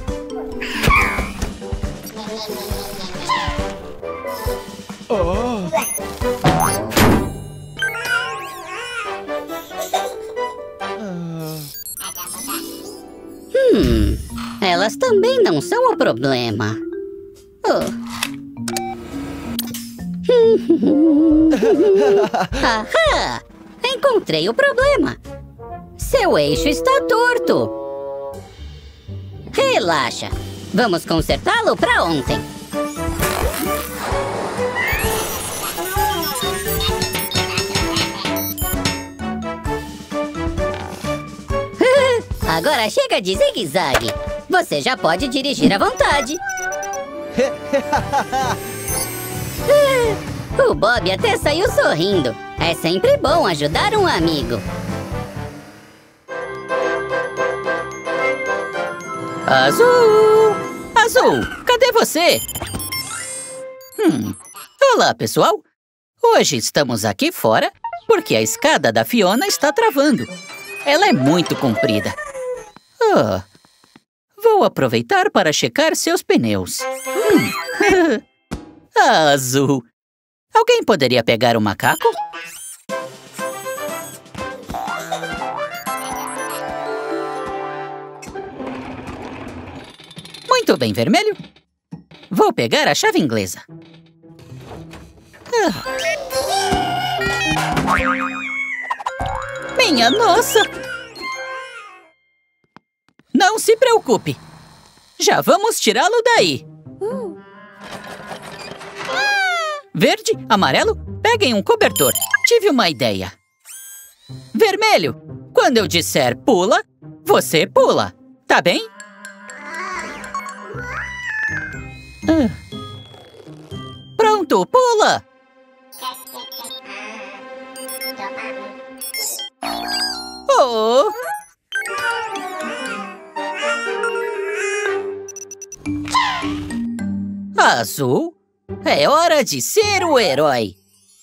Elas também não são o problema. Ahá! Encontrei o problema. Seu eixo está torto. Relaxa. Vamos consertá-lo para ontem. Agora chega de zigue-zague. Você já pode dirigir à vontade. O Bob até saiu sorrindo. É sempre bom ajudar um amigo. Azul! Azul, cadê você? Olá, pessoal. Hoje estamos aqui fora porque a escada da Fiona está travando. Ela é muito comprida. Vou aproveitar para checar seus pneus. Azul. Alguém poderia pegar o macaco? Muito bem, vermelho. Vou pegar a chave inglesa. Minha nossa! Não se preocupe. Já vamos tirá-lo daí. Verde, amarelo, peguem um cobertor. Tive uma ideia. Vermelho, quando eu disser pula, você pula. Tá bem? Pronto, pula! Oh! Azul, é hora de ser o herói.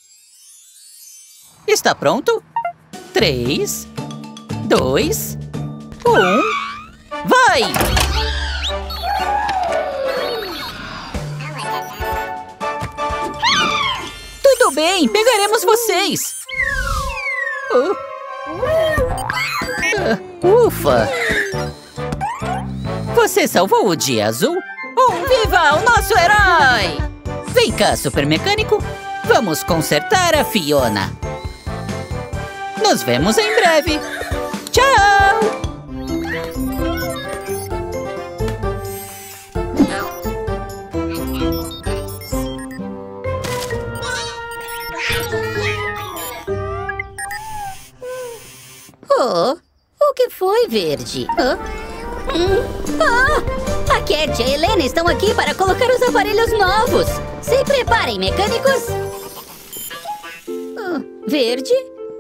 Está pronto? 3, 2, 1, vai! Tudo bem, pegaremos vocês. Ufa! Você salvou o dia, Azul? Viva o nosso herói! Vem cá, super mecânico. Vamos consertar a Fiona. Nos vemos em breve. Tchau! O que foi, Verde? A Cat e a Helena estão aqui para colocar os aparelhos novos. Se preparem, mecânicos. Verde?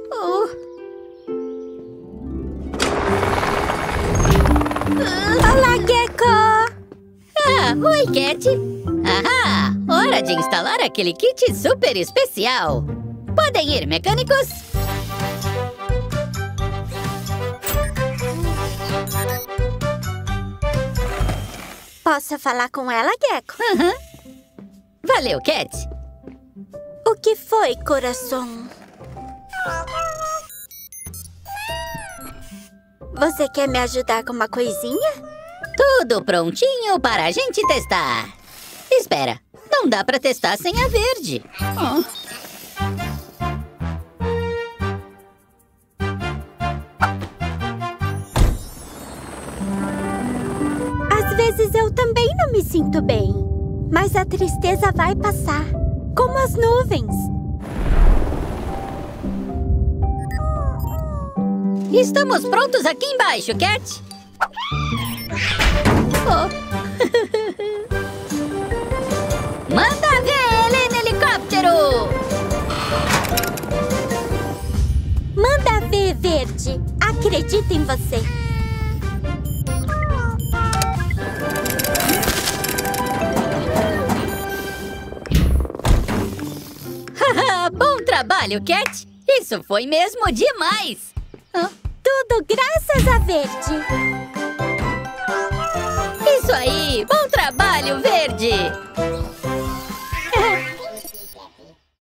Olá, Gecko! Oi, Cat. Hora de instalar aquele kit super especial. Podem ir, mecânicos. Posso falar com ela, Gecko? Valeu, Cat. O que foi, coração? Você quer me ajudar com uma coisinha? Tudo prontinho para a gente testar. Espera, não dá para testar sem a Verde. Às vezes eu também não me sinto bem. Mas a tristeza vai passar, como as nuvens. Estamos prontos aqui embaixo, Cat. Manda ver, Helena Helicóptero! Manda ver, Verde. Acredito em você. Bom trabalho, Cat! Isso foi mesmo demais! Tudo graças a Verde! Isso aí! Bom trabalho, Verde!